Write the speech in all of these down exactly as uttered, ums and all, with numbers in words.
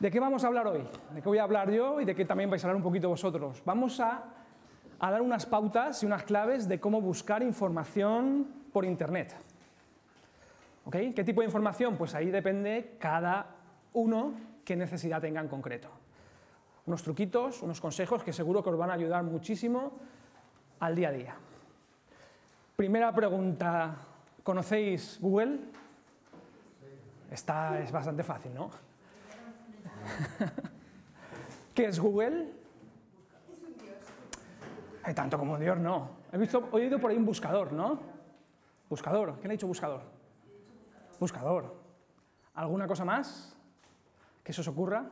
¿De qué vamos a hablar hoy? ¿De qué voy a hablar yo y de qué también vais a hablar un poquito vosotros? Vamos a, a dar unas pautas y unas claves de cómo buscar información por Internet. ¿Ok? ¿Qué tipo de información? Pues ahí depende cada uno qué necesidad tenga en concreto. Unos truquitos, unos consejos que seguro que os van a ayudar muchísimo al día a día. Primera pregunta, ¿conocéis Google? Esta es bastante fácil, ¿no? ¿Qué es Google? Es un dios. Eh, tanto como un dios, no. He visto, he oído por ahí un buscador, ¿no? Buscador. ¿Quién ha dicho buscador? Buscador. ¿Alguna cosa más que se os ocurra?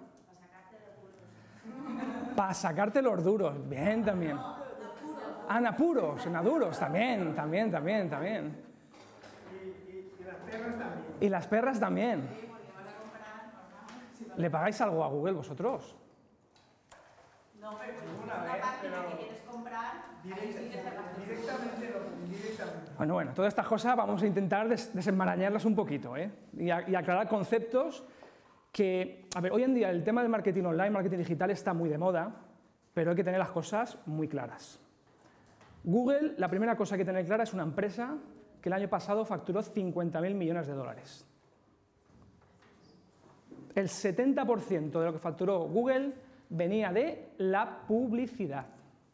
Para sacarte los duros. Bien, también. Ah, en apuros, en aduros, también, también, también, también. Y, y, y las perras también. Y las perras también. ¿Le pagáis algo a Google vosotros? No, pero si Una una vez, página pero que quieres comprar, ahí sí que te las Directamente, no, indirectamente. Bueno, bueno, todas estas cosas vamos a intentar des desenmarañarlas un poquito, ¿eh? y, a, y aclarar conceptos que, a ver, hoy en día el tema del marketing online, marketing digital está muy de moda, pero hay que tener las cosas muy claras. Google, la primera cosa que hay que tener clara es una empresa que el año pasado facturó cincuenta mil millones de dólares. El setenta por ciento de lo que facturó Google venía de la publicidad.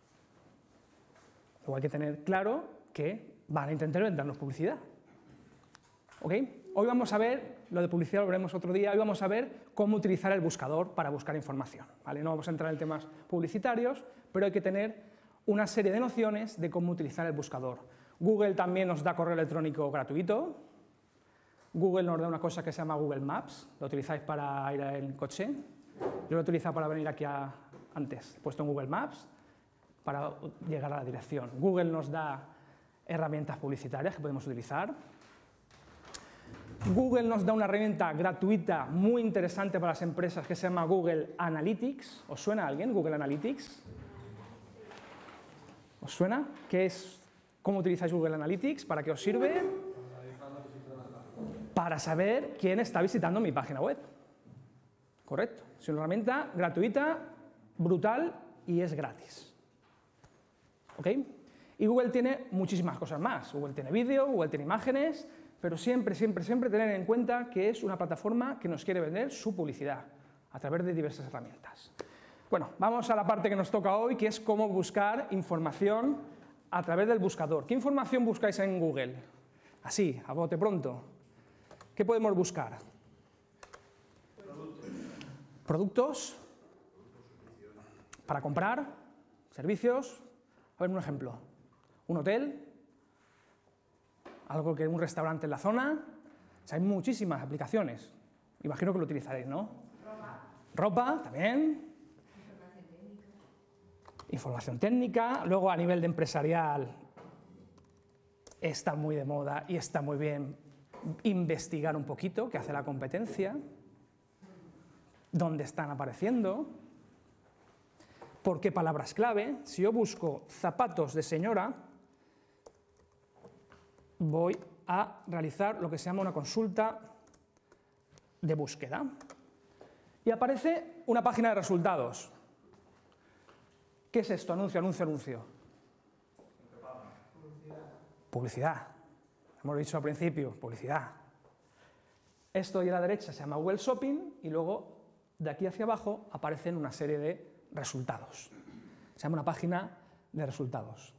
Luego hay que tener claro que van a intentar vendernos publicidad. ¿Ok? Hoy vamos a ver, lo de publicidad lo veremos otro día, hoy vamos a ver cómo utilizar el buscador para buscar información. ¿Vale? No vamos a entrar en temas publicitarios, pero hay que tener una serie de nociones de cómo utilizar el buscador. Google también nos da correo electrónico gratuito. Google nos da una cosa que se llama Google Maps, lo utilizáis para ir en coche. Yo lo he utilizado para venir aquí a, antes, he puesto en Google Maps para llegar a la dirección. Google nos da herramientas publicitarias que podemos utilizar. Google nos da una herramienta gratuita muy interesante para las empresas que se llama Google Analytics. ¿Os suena a alguien Google Analytics? ¿Os suena? ¿Qué es? ¿Cómo utilizáis Google Analytics? ¿Para qué os sirve? Para saber quién está visitando mi página web. Correcto. Es una herramienta gratuita, brutal y es gratis. ¿Ok? Y Google tiene muchísimas cosas más. Google tiene vídeo, Google tiene imágenes, pero siempre, siempre, siempre tener en cuenta que es una plataforma que nos quiere vender su publicidad a través de diversas herramientas. Bueno, vamos a la parte que nos toca hoy, que es cómo buscar información a través del buscador. ¿Qué información buscáis en Google? Así, a bote pronto. ¿Qué podemos buscar? Productos. Productos. Para comprar. Servicios. A ver un ejemplo. Un hotel. Algo que un restaurante en la zona. O sea, hay muchísimas aplicaciones. Imagino que lo utilizaréis, ¿no? ropa. Ropa, también. Información técnica. Información técnica. Luego, a nivel de empresarial, está muy de moda y está muy bien investigar un poquito qué hace la competencia, dónde están apareciendo, por qué palabras clave. Si yo busco zapatos de señora, voy a realizar lo que se llama una consulta de búsqueda. Y aparece una página de resultados. ¿Qué es esto? Anuncio, anuncio, anuncio. Publicidad. Publicidad. Hemos dicho al principio, publicidad. Esto de a la derecha se llama Google Shopping y luego de aquí hacia abajo aparecen una serie de resultados. Se llama una página de resultados.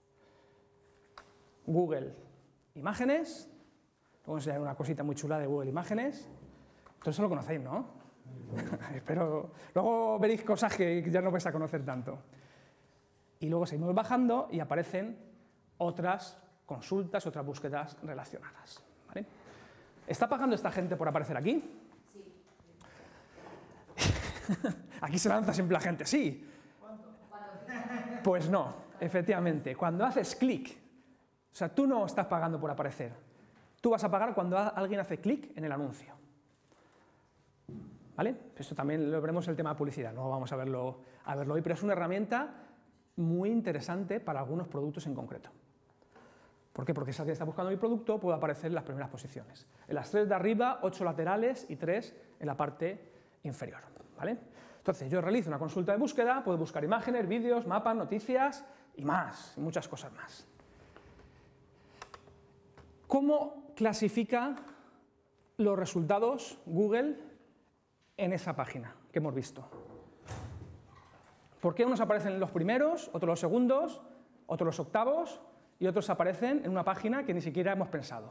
Google Imágenes. Luego os enseñaré una cosita muy chula de Google Imágenes. Todo eso lo conocéis, ¿no? Pero luego veréis cosas que ya no vais a conocer tanto. Y luego seguimos bajando y aparecen otras consultas, otras búsquedas relacionadas. ¿Vale? ¿Está pagando esta gente por aparecer aquí? Sí. Aquí se lanza siempre la gente, sí. ¿Cuánto? Pues no, efectivamente. Cuando haces clic, o sea, tú no estás pagando por aparecer. Tú vas a pagar cuando alguien hace clic en el anuncio. ¿Vale? Esto también lo veremos en el tema de publicidad, no vamos a verlo, a verlo hoy, pero es una herramienta muy interesante para algunos productos en concreto. ¿Por qué? Porque si alguien está buscando mi producto, puede aparecer en las primeras posiciones. En las tres de arriba, ocho laterales y tres en la parte inferior. ¿vale? Entonces, yo realizo una consulta de búsqueda, puedo buscar imágenes, vídeos, mapas, noticias y más, y muchas cosas más. ¿Cómo clasifica los resultados Google en esa página que hemos visto? ¿Por qué unos aparecen los primeros, otros los segundos, otros los octavos y otros aparecen en una página que ni siquiera hemos pensado?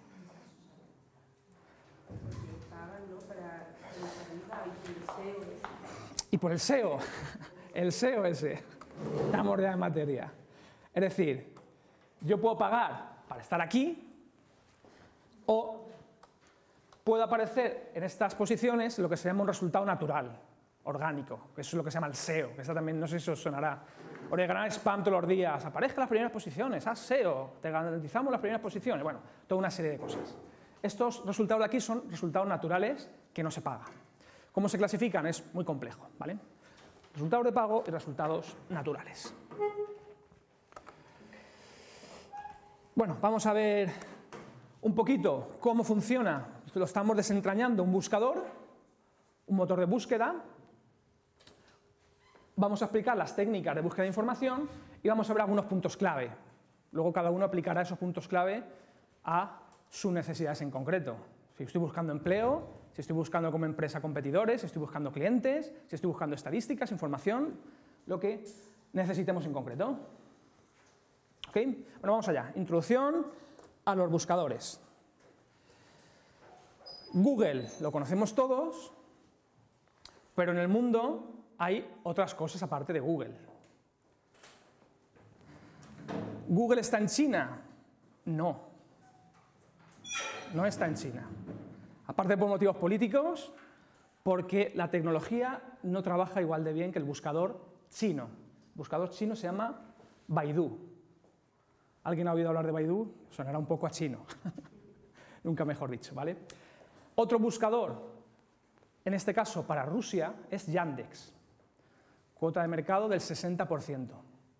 Y por el S E O, el S E O ese, estamos ya en materia. Es decir, yo puedo pagar para estar aquí o puedo aparecer en estas posiciones lo que se llama un resultado natural, orgánico, que eso es lo que se llama el S E O, que esta también no sé si os sonará. Oye, ganar spam todos los días, aparezca en las primeras posiciones, haz S E O, te garantizamos las primeras posiciones, bueno, toda una serie de cosas. Estos resultados de aquí son resultados naturales que no se pagan. ¿Cómo se clasifican? Es muy complejo, ¿vale? Resultados de pago y resultados naturales. Bueno, vamos a ver un poquito cómo funciona. Lo estamos desentrañando, un buscador, un motor de búsqueda. Vamos a explicar las técnicas de búsqueda de información y vamos a ver algunos puntos clave. Luego cada uno aplicará esos puntos clave a sus necesidades en concreto. Si estoy buscando empleo, si estoy buscando como empresa competidores, si estoy buscando clientes, si estoy buscando estadísticas, información, lo que necesitemos en concreto. ¿Ok? Bueno, vamos allá. Introducción a los buscadores. Google lo conocemos todos, pero en el mundo hay otras cosas aparte de Google. ¿Google está en China? No. No está en China. Aparte por motivos políticos, porque la tecnología no trabaja igual de bien que el buscador chino. El buscador chino se llama Baidu. ¿Alguien ha oído hablar de Baidu? Sonará un poco a chino. Nunca mejor dicho, ¿vale? Otro buscador, en este caso para Rusia, es Yandex. Cuota de mercado del sesenta por ciento.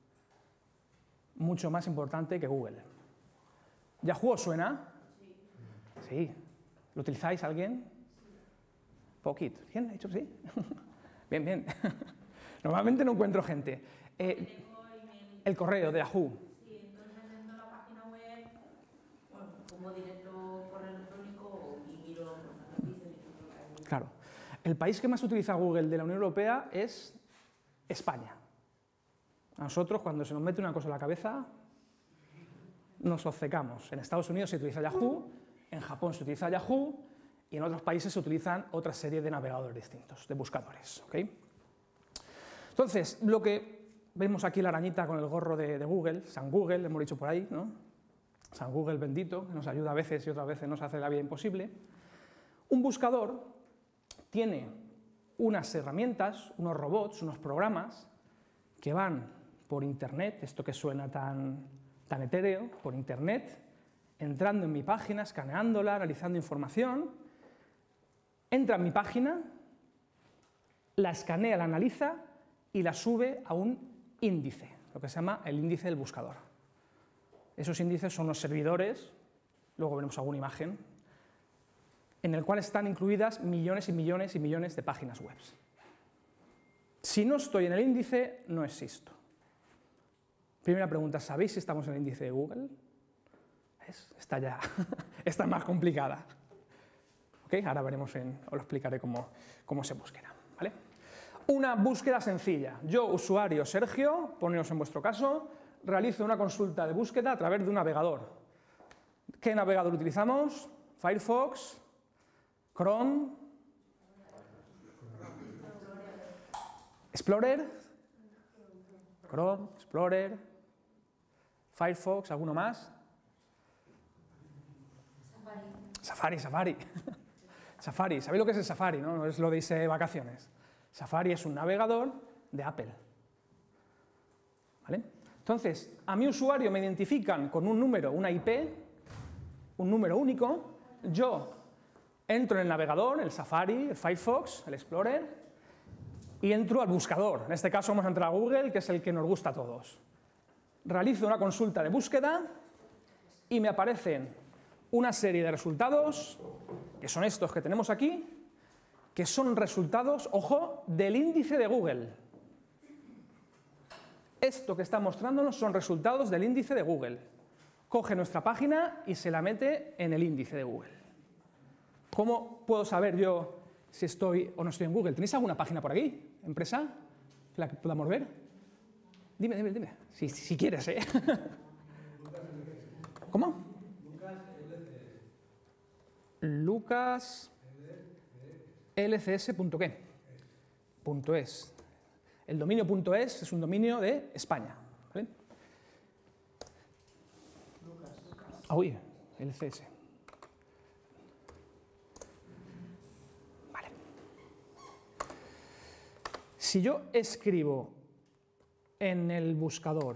Mucho más importante que Google. ¿Yahoo os suena? Sí. ¿Lo utilizáis alguien? Poquito. ¿Quién ha dicho sí? Bien, bien. Normalmente no encuentro gente. Eh, el correo de Yahoo. Sí, entonces entro a la página web, bueno, como directo correo electrónico y miro las noticias. Claro. El país que más utiliza Google de la Unión Europea es España. A nosotros, cuando se nos mete una cosa en la cabeza, nos obcecamos. En Estados Unidos se utiliza Yahoo, en Japón se utiliza Yahoo y en otros países se utilizan otra serie de navegadores distintos, de buscadores. ¿Okay? Entonces, lo que vemos aquí la arañita con el gorro de, de Google, San Google, le hemos dicho por ahí, ¿no? San Google bendito, que nos ayuda a veces y otras veces nos hace la vida imposible. Un buscador tiene unas herramientas, unos robots, unos programas que van por Internet, esto que suena tan, tan etéreo, por Internet, entrando en mi página, escaneándola, analizando información, entra en mi página, la escanea, la analiza y la sube a un índice, lo que se llama el índice del buscador. Esos índices son los servidores, luego veremos alguna imagen, en el cual están incluidas millones y millones y millones de páginas web. Si no estoy en el índice, no existo. Primera pregunta, ¿sabéis si estamos en el índice de Google? ¿Ves? Está ya, está más complicada. ¿Okay? Ahora veremos, en, os lo explicaré cómo, cómo se buscará. ¿Vale? Una búsqueda sencilla. Yo, usuario Sergio, poneros en vuestro caso, realizo una consulta de búsqueda a través de un navegador. ¿Qué navegador utilizamos? Firefox, Chrome, Explorer, Chrome, Explorer, Firefox, ¿alguno más? Safari, Safari. Safari, ¿sabéis lo que es el Safari? No, no es lo de irse de vacaciones. Safari es un navegador de Apple. ¿Vale? Entonces, a mi usuario me identifican con un número, una I P, un número único. Yo entro en el navegador, el Safari, el Firefox, el Explorer, y entro al buscador. En este caso vamos a entrar a Google, que es el que nos gusta a todos. Realizo una consulta de búsqueda y me aparecen una serie de resultados, que son estos que tenemos aquí, que son resultados, ojo, del índice de Google. Esto que está mostrándonos son resultados del índice de Google. Coge nuestra página y se la mete en el índice de Google. ¿Cómo puedo saber yo si estoy o no estoy en Google? ¿Tenéis alguna página por aquí, empresa, la que podamos ver? Dime, dime, dime. Si, si quieres, ¿eh? ¿Cómo? Lucas L C S punto qué. Punto es. El dominio punto es es un dominio de España. ¿Vale? Ah, uy, L C S. Vale. Si yo escribo en el buscador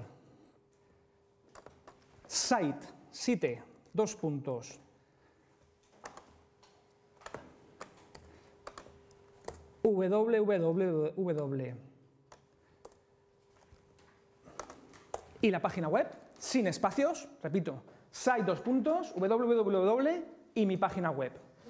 site, site, dos puntos, www y la página web, sin espacios, repito, site dos puntos, www y mi página web.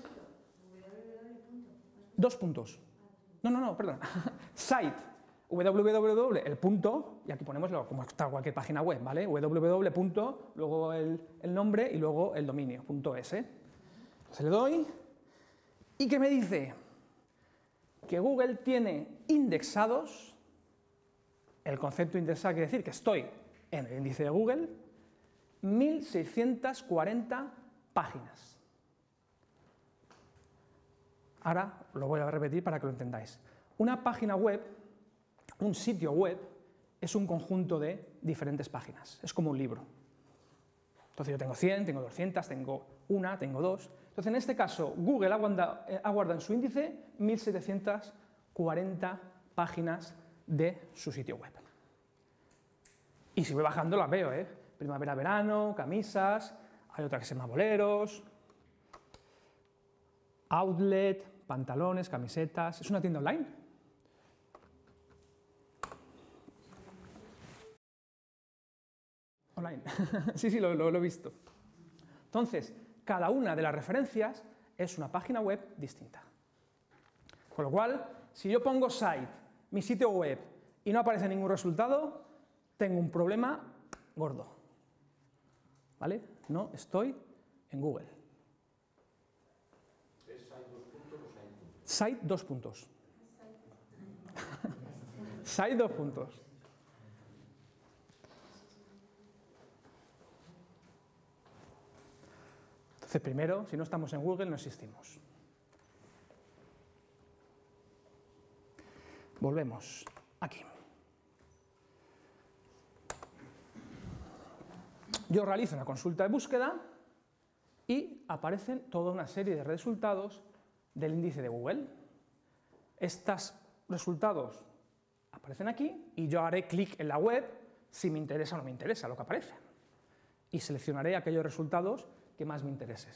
Dos puntos. No, no, no, perdón. Site, www, el punto, y aquí ponemos lo, como está cualquier página web, ¿vale? www, punto, luego el, el nombre y luego el dominio, punto es. ¿eh? Se le doy. ¿Y qué me dice? Que Google tiene indexados, el concepto de indexar quiere decir que estoy en el índice de Google, mil seiscientas cuarenta páginas. Ahora lo voy a repetir para que lo entendáis. Una página web, un sitio web, es un conjunto de diferentes páginas, es como un libro. Entonces yo tengo cien, tengo doscientas, tengo una, tengo dos. Entonces en este caso Google ha guardado, ha guardado en su índice mil setecientas cuarenta páginas de su sitio web. Y si voy bajando las veo, ¿eh? Primavera, verano, camisas, hay otra que se llama boleros, outlet, pantalones, camisetas. ¿Es una tienda online? Online. Sí, sí, lo, lo, lo he visto. Entonces, cada una de las referencias es una página web distinta. Con lo cual, si yo pongo site, mi sitio web, y no aparece ningún resultado, tengo un problema gordo. ¿Vale? No estoy en Google. ¿Es site dos puntos o site puntos? Site dos puntos. Site dos puntos. Entonces, primero, si no estamos en Google, no existimos. Volvemos aquí. Yo realizo una consulta de búsqueda y aparecen toda una serie de resultados del índice de Google. Estos resultados aparecen aquí y yo haré clic en la web si me interesa o no me interesa lo que aparece. Y seleccionaré aquellos resultados que más me interesen.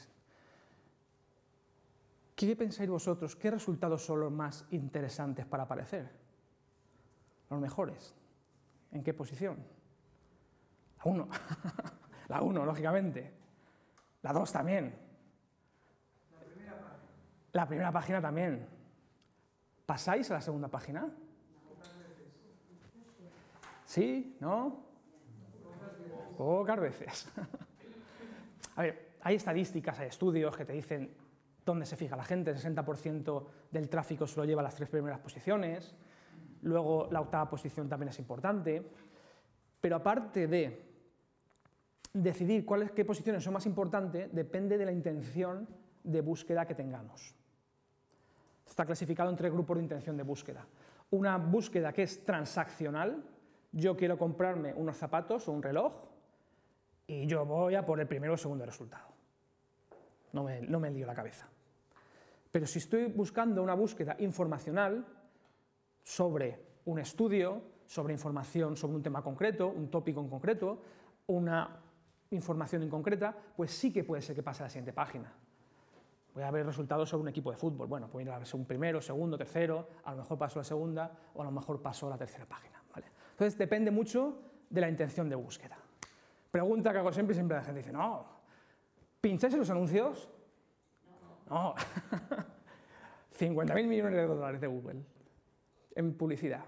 ¿Qué pensáis vosotros? ¿Qué resultados son los más interesantes para aparecer? Los mejores. ¿En qué posición? La uno. La uno, lógicamente. La dos también. La primera página. La primera página también. ¿Pasáis a la segunda página? Pocas veces. ¿Sí? ¿No? Pocas veces. Pocas veces. A ver, hay estadísticas, hay estudios que te dicen dónde se fija la gente. El sesenta por ciento del tráfico se lo lleva a las tres primeras posiciones. Luego la octava posición también es importante. Pero aparte de decidir cuáles, qué posiciones son más importantes, depende de la intención de búsqueda que tengamos. Está clasificado en tres grupos de intención de búsqueda. Una búsqueda que es transaccional. Yo quiero comprarme unos zapatos o un reloj y yo voy a por el primero o segundo resultado. No me, no me lío la cabeza. Pero si estoy buscando una búsqueda informacional sobre un estudio, sobre información sobre un tema concreto, un tópico en concreto, una información inconcreta, pues sí que puede ser que pase a la siguiente página. Voy a ver resultados sobre un equipo de fútbol. Bueno, puedo ir a ver un primero, segundo, tercero, a lo mejor paso a la segunda o a lo mejor paso a la tercera página. ¿Vale? Entonces depende mucho de la intención de búsqueda. Pregunta que hago siempre y siempre la gente dice, no, ¿pincháis en los anuncios? No. cincuenta mil millones de dólares de Google en publicidad.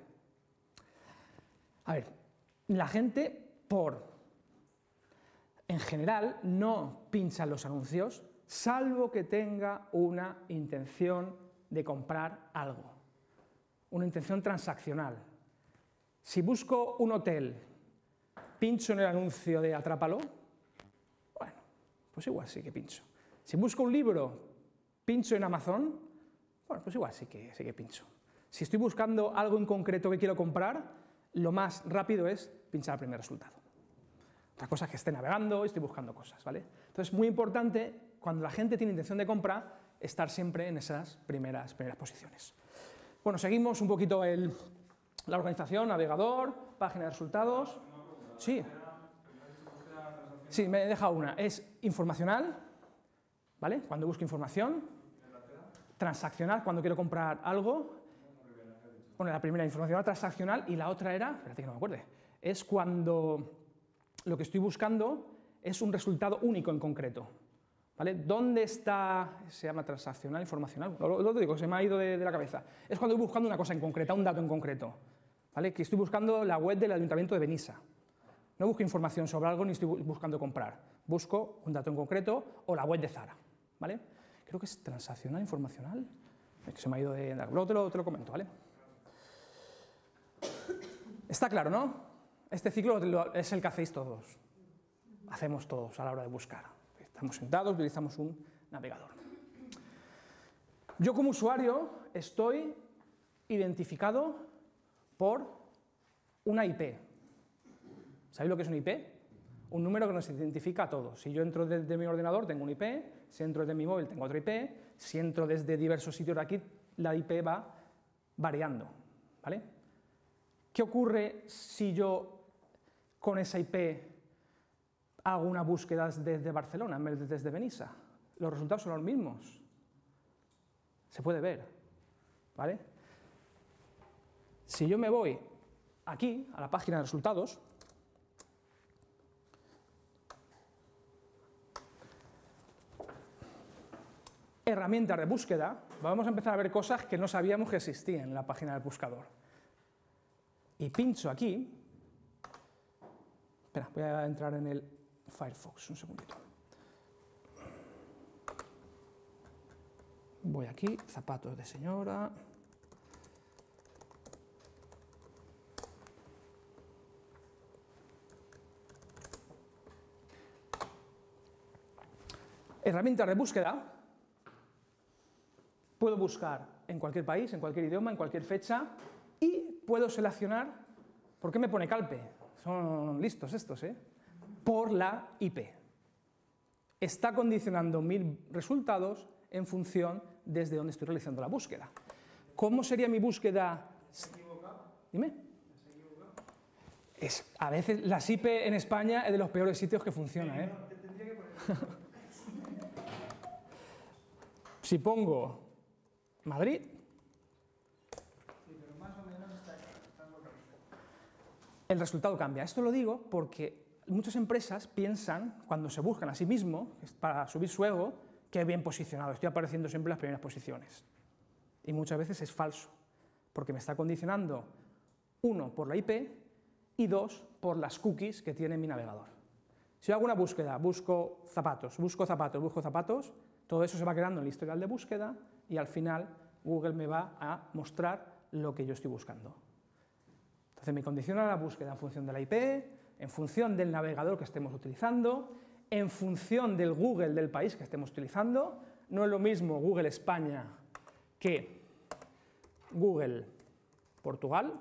A ver, la gente, por, en general, no pincha los anuncios, salvo que tenga una intención de comprar algo, una intención transaccional. Si busco un hotel, pincho en el anuncio de Atrápalo, bueno, pues igual sí que pincho. Si busco un libro, pincho en Amazon, bueno, pues igual sí que, sí que pincho. Si estoy buscando algo en concreto que quiero comprar, lo más rápido es pinchar el primer resultado. Otra cosa es que esté navegando y estoy buscando cosas, ¿vale? Entonces, muy importante, cuando la gente tiene intención de compra, estar siempre en esas primeras, primeras posiciones. Bueno, seguimos un poquito el, la organización, navegador, página de resultados. Sí. Sí, me he dejado una. Es informacional, ¿vale? Cuando busco información. Transaccional, cuando quiero comprar algo. Bueno, la primera, informacional transaccional, y la otra era, espérate que no me acuerde, es cuando lo que estoy buscando es un resultado único en concreto. ¿Vale? ¿Dónde está? Se llama transaccional, informacional, lo, lo digo, se me ha ido de, de la cabeza. Es cuando estoy buscando una cosa en concreto, un dato en concreto. ¿Vale? Que estoy buscando la web del Ayuntamiento de Benissa. No busco información sobre algo ni estoy buscando comprar. Busco un dato en concreto o la web de Zara. ¿Vale? Creo que es transaccional, informacional. Es que se me ha ido de... Luego te lo, te lo comento, ¿vale? Está claro, ¿no? Este ciclo es el que hacéis todos. Hacemos todos a la hora de buscar. Estamos sentados, utilizamos un navegador. Yo como usuario estoy identificado por una I P. ¿Sabéis lo que es una I P? Un número que nos identifica a todos. Si yo entro desde mi ordenador tengo una I P, si entro desde mi móvil tengo otra I P, si entro desde diversos sitios de aquí, la I P va variando, ¿vale? ¿Qué ocurre si yo con esa I P hago una búsqueda desde Barcelona en vez de desde Benissa? Los resultados son los mismos. Se puede ver, ¿vale? Si yo me voy aquí, a la página de resultados, herramientas de búsqueda, vamos a empezar a ver cosas que no sabíamos que existían en la página del buscador. Y pincho aquí. Espera, voy a entrar en el Firefox, un segundito. Voy aquí, zapatos de señora. Herramientas de búsqueda. Puedo buscar en cualquier país, en cualquier idioma, en cualquier fecha, y puedo seleccionar, ¿por qué me pone Calpe? Son listos estos, ¿eh? Por la I P. Está condicionando mis resultados en función desde donde estoy realizando la búsqueda. ¿Cómo sería mi búsqueda? ¿Se ha equivocado? Dime. ¿Se ha equivocado? Es, a veces las I P en España es de los peores sitios que funciona, ¿eh? No, te tendría que poner. Si pongo Madrid, Sí, pero más o menos está, está muy correcto. el resultado cambia. Esto lo digo porque muchas empresas piensan, cuando se buscan a sí mismos, para subir su ego, que bien posicionado, estoy apareciendo siempre en las primeras posiciones. Y muchas veces es falso, porque me está condicionando, uno, por la I P, y dos, por las cookies que tiene mi navegador. Si yo hago una búsqueda, busco zapatos, busco zapatos, busco zapatos, todo eso se va quedando en el historial de búsqueda y al final Google me va a mostrar lo que yo estoy buscando. Entonces me condiciona la búsqueda en función de la I P, en función del navegador que estemos utilizando, en función del Google del país que estemos utilizando. No es lo mismo Google España que Google Portugal.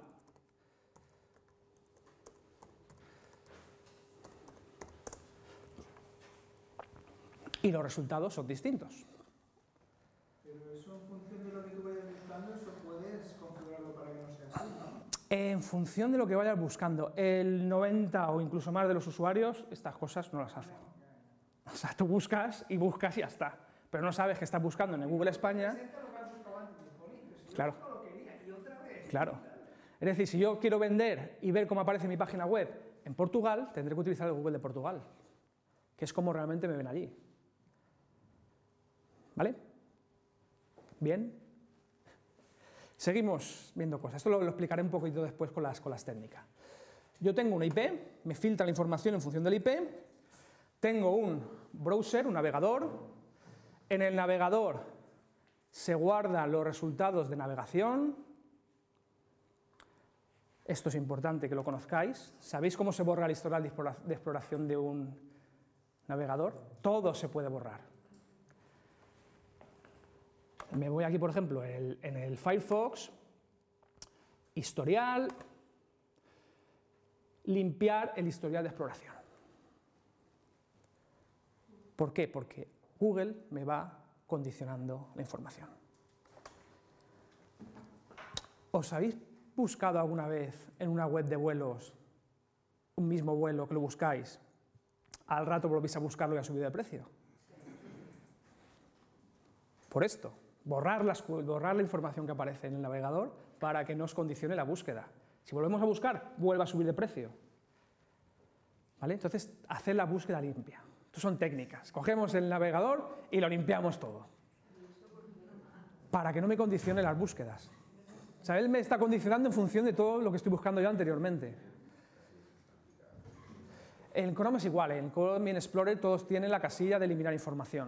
Y los resultados son distintos. Pero eso en función de lo que tú vayas buscando, eso puedes configurarlo para que no sea así, ¿no? En función de lo que vayas buscando, el noventa o incluso más de los usuarios estas cosas no las hacen. O sea, tú buscas y buscas y ya está, pero no sabes que estás buscando en el Google España. Presenta lo que has buscado antes, jolín, pero si yo Claro. no lo quería, y otra vez. Claro. Es decir, si yo quiero vender y ver cómo aparece mi página web en Portugal, tendré que utilizar el Google de Portugal, que es como realmente me ven allí. ¿Vale? Bien. Seguimos viendo cosas. Esto lo, lo explicaré un poquito después con las, con las técnicas. Yo tengo una I P, me filtra la información en función del I P, tengo un browser, un navegador, en el navegador se guardan los resultados de navegación. Esto es importante que lo conozcáis. ¿Sabéis cómo se borra el historial de exploración de un navegador? Todo se puede borrar. Me voy aquí, por ejemplo, el, en el Firefox, historial, limpiar el historial de exploración. ¿Por qué? Porque Google me va condicionando la información. ¿Os habéis buscado alguna vez en una web de vuelos un mismo vuelo que lo buscáis? Al rato volvéis a buscarlo y ha subido de precio. Por esto, borrar, las, borrar la información que aparece en el navegador para que no os condicione la búsqueda. Si volvemos a buscar, vuelve a subir de precio. ¿Vale? Entonces, hacer la búsqueda limpia. Estas son técnicas. Cogemos el navegador y lo limpiamos todo. Para que no me condicione las búsquedas. O sea, él me está condicionando en función de todo lo que estoy buscando yo anteriormente. En Chrome es igual. En Chrome y en Explorer todos tienen la casilla de eliminar información.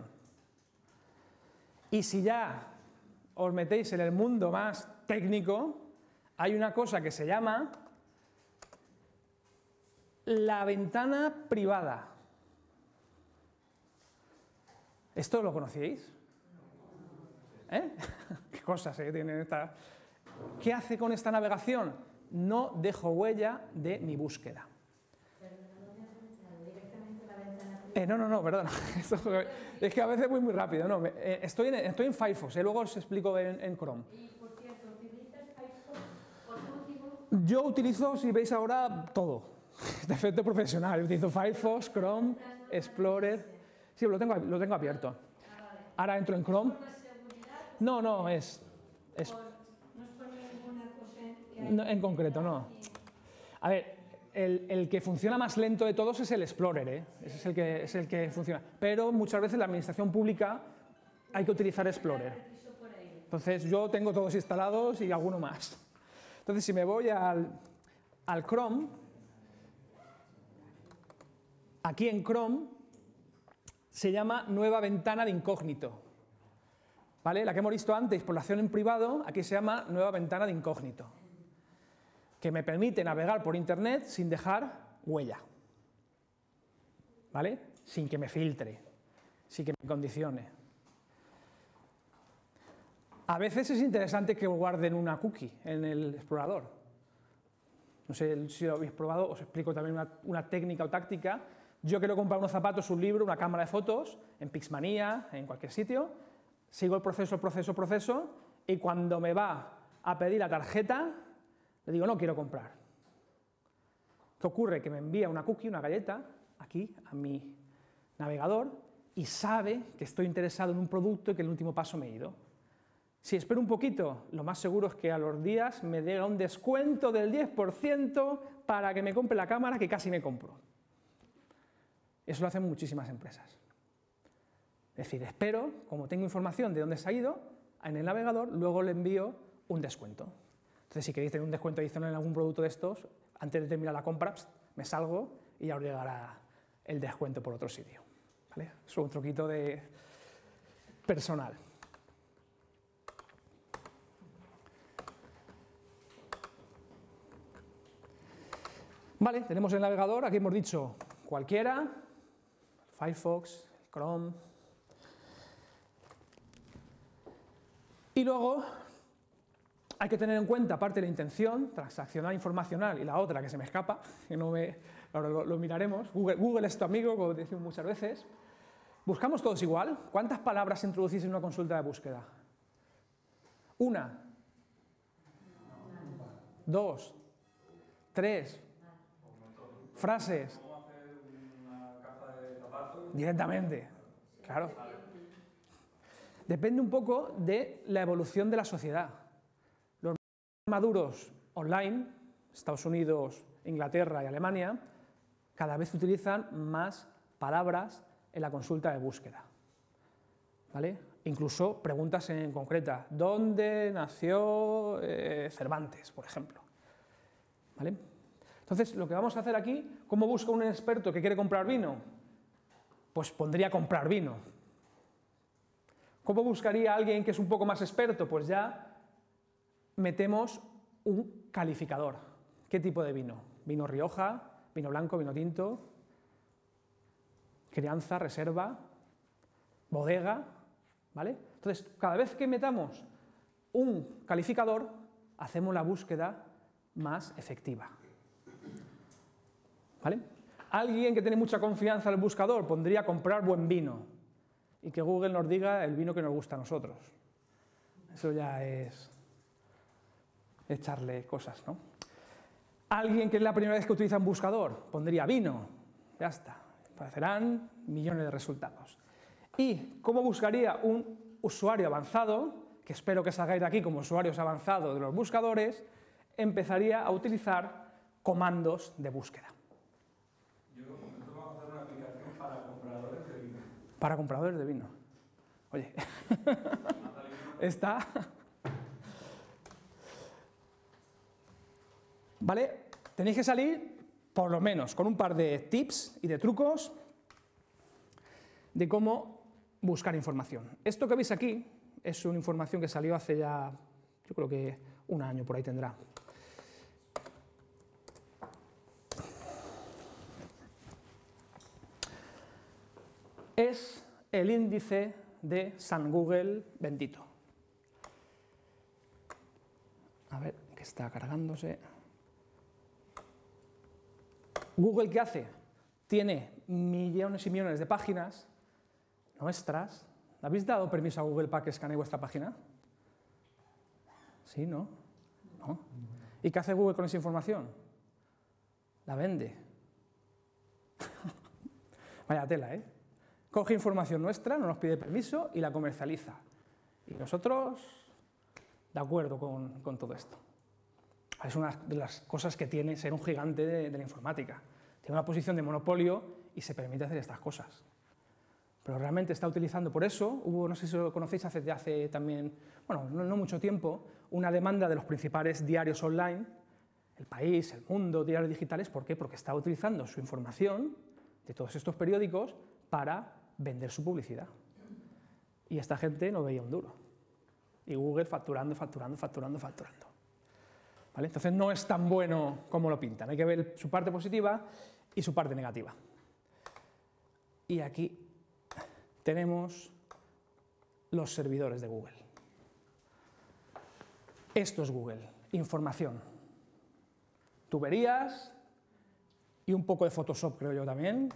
Y si ya os metéis en el mundo más técnico, hay una cosa que se llama la ventana privada. ¿Esto lo conocíais? ¿Eh? ¿Qué cosas eh, tiene esta? ¿Qué hace con esta navegación? No dejo huella de mi búsqueda. Eh, no, no, no, perdón. Es que a veces voy muy rápido. No, eh, estoy, en, estoy en Firefox, eh, luego os explico en, en Chrome. Y por cierto, ¿utilizas Firefox por motivo? Yo utilizo, si veis ahora, todo. De efecto profesional. Yo utilizo Firefox, Chrome, Explorer. Sí, lo tengo, lo tengo abierto. Ahora entro en Chrome. No, no, es... es no, en concreto, no. A ver, el, el que funciona más lento de todos es el Explorer, ¿eh? Ese es el, que, es el que funciona. Pero muchas veces en la administración pública hay que utilizar Explorer. Entonces yo tengo todos instalados y alguno más. Entonces si me voy al, al Chrome, aquí en Chrome se llama nueva ventana de incógnito. ¿Vale? La que hemos visto antes por la acción en privado, aquí se llama nueva ventana de incógnito, que me permite navegar por internet sin dejar huella. ¿Vale? Sin que me filtre, sin que me condicione. A veces es interesante que guarden una cookie en el explorador. No sé si lo habéis probado, os explico también una, una técnica o táctica. Yo quiero comprar unos zapatos, un libro, una cámara de fotos, en Pixmania, en cualquier sitio. Sigo el proceso, proceso, proceso, y cuando me va a pedir la tarjeta, le digo, no quiero comprar. ¿Qué ocurre? Que me envía una cookie, una galleta, aquí, a mi navegador, y sabe que estoy interesado en un producto y que el último paso me he ido. Si espero un poquito, lo más seguro es que a los días me dé un descuento del diez por ciento para que me compre la cámara que casi me compro. Eso lo hacen muchísimas empresas. Es decir, espero, como tengo información de dónde se ha ido, en el navegador, luego le envío un descuento. Entonces, si queréis tener un descuento adicional en algún producto de estos, antes de terminar la compra, pst, me salgo y ya os llegará el descuento por otro sitio. ¿Vale? Es un truquito de personal. Vale, tenemos el navegador, aquí hemos dicho cualquiera, Firefox, Chrome. Y luego hay que tener en cuenta, aparte de la intención, transaccional informacional, y la otra que se me escapa, que no me, ahora lo, lo miraremos, Google, Google es tu amigo, como decimos muchas veces. ¿Buscamos todos igual? ¿Cuántas palabras introducís en una consulta de búsqueda? Una. Dos. Tres. Frases. Directamente, claro. Depende un poco de la evolución de la sociedad. Los más maduros online, Estados Unidos, Inglaterra y Alemania, cada vez utilizan más palabras en la consulta de búsqueda. ¿Vale? incluso preguntas en concreta. ¿Dónde nació eh, Cervantes, por ejemplo? ¿Vale? Entonces, lo que vamos a hacer aquí, ¿cómo busca un experto que quiere comprar vino? Pues pondría comprar vino. ¿Cómo buscaría a alguien que es un poco más experto? Pues ya metemos un calificador. ¿Qué tipo de vino? Vino Rioja, vino blanco, vino tinto, crianza, reserva, bodega, ¿vale? Entonces, cada vez que metamos un calificador, hacemos la búsqueda más efectiva. ¿Vale? Alguien que tiene mucha confianza en el buscador pondría comprar buen vino y que Google nos diga el vino que nos gusta a nosotros. Eso ya es echarle cosas, ¿no? Alguien que es la primera vez que utiliza un buscador pondría vino, ya está, aparecerán millones de resultados. ¿Y cómo buscaría un usuario avanzado, que espero que salgáis de aquí como usuarios avanzados de los buscadores? Empezaría a utilizar comandos de búsqueda. Yo lo comento, vamos a hacer una aplicación para compradores de vino. Para compradores de vino. Oye, está... ¿Vale? Tenéis que salir, por lo menos, con un par de tips y de trucos de cómo buscar información. Esto que veis aquí es una información que salió hace ya, yo creo que un año por ahí tendrá. Es el índice de San Google bendito. A ver, que está cargándose. Google, ¿qué hace? Tiene millones y millones de páginas nuestras. ¿Habéis dado permiso a Google para que escanee vuestra página? ¿Sí, no? ¿No? ¿Y qué hace Google con esa información? La vende. Vaya tela, ¿eh? Coge información nuestra, no nos pide permiso y la comercializa. Y nosotros, de acuerdo con, con todo esto. Es una de las cosas que tiene ser un gigante de, de la informática. Tiene una posición de monopolio y se permite hacer estas cosas. Pero realmente está utilizando, por eso, hubo, no sé si lo conocéis, hace, hace también, bueno, no, no mucho tiempo, una demanda de los principales diarios online, El País, El Mundo, diarios digitales. ¿Por qué? Porque estaba utilizando su información de todos estos periódicos para vender su publicidad. Y esta gente no veía un duro. Y Google facturando, facturando, facturando, facturando. ¿Vale? Entonces no es tan bueno como lo pintan. Hay que ver su parte positiva y su parte negativa. Y aquí tenemos los servidores de Google. Esto es Google, información. Tuberías y un poco de Photoshop, creo yo también.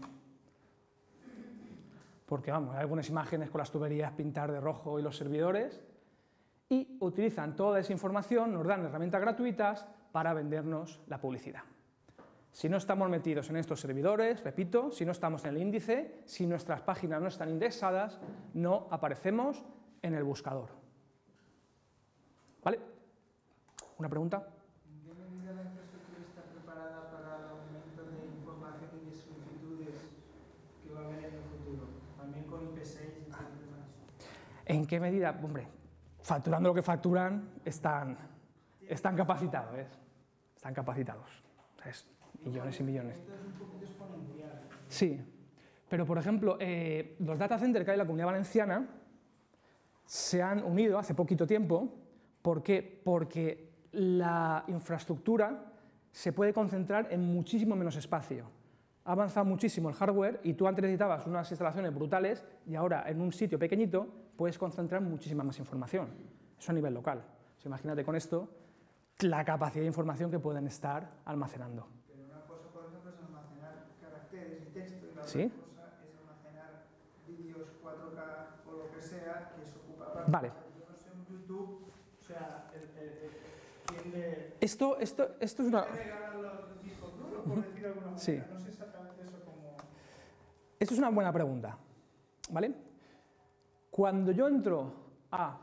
Porque vamos, hay algunas imágenes con las tuberías pintar de rojo y los servidores. Y utilizan toda esa información, nos dan herramientas gratuitas para vendernos la publicidad. Si no estamos metidos en estos servidores, repito, si no estamos en el índice, si nuestras páginas no están indexadas, no aparecemos en el buscador. ¿Vale? ¿Una pregunta? ¿En qué medida la infraestructura está preparada para el aumento de información y de solicitudes que va a haber en el futuro? También con I P seis y todo lo demás. ¿En qué medida? Hombre, facturando lo que facturan, están, están capacitados, ¿ves? Están capacitados. O sea, es millones y millones. Esto es un poquito exponencial. Sí, pero por ejemplo, eh, los data centers que hay en la Comunidad Valenciana se han unido hace poquito tiempo. ¿Por qué? Porque la infraestructura se puede concentrar en muchísimo menos espacio. Ha avanzado muchísimo el hardware y tú antes necesitabas unas instalaciones brutales y ahora en un sitio pequeñito puedes concentrar muchísima más información. Eso a nivel local. O sea, imagínate con esto la capacidad de información que pueden estar almacenando. Pero una cosa, por ejemplo, es almacenar caracteres y texto y la ¿Sí? otra cosa es almacenar vídeos cuatro K o lo que sea que se ocupa para... Vale. Yo no sé, en YouTube, o sea, el, el, el, ¿quién le... Esto, esto, esto es una... ¿Quién le regala los discos duros, por decir de alguna manera? Sí. No sé exactamente eso como... Esto es una buena pregunta, ¿vale? Cuando yo entro a...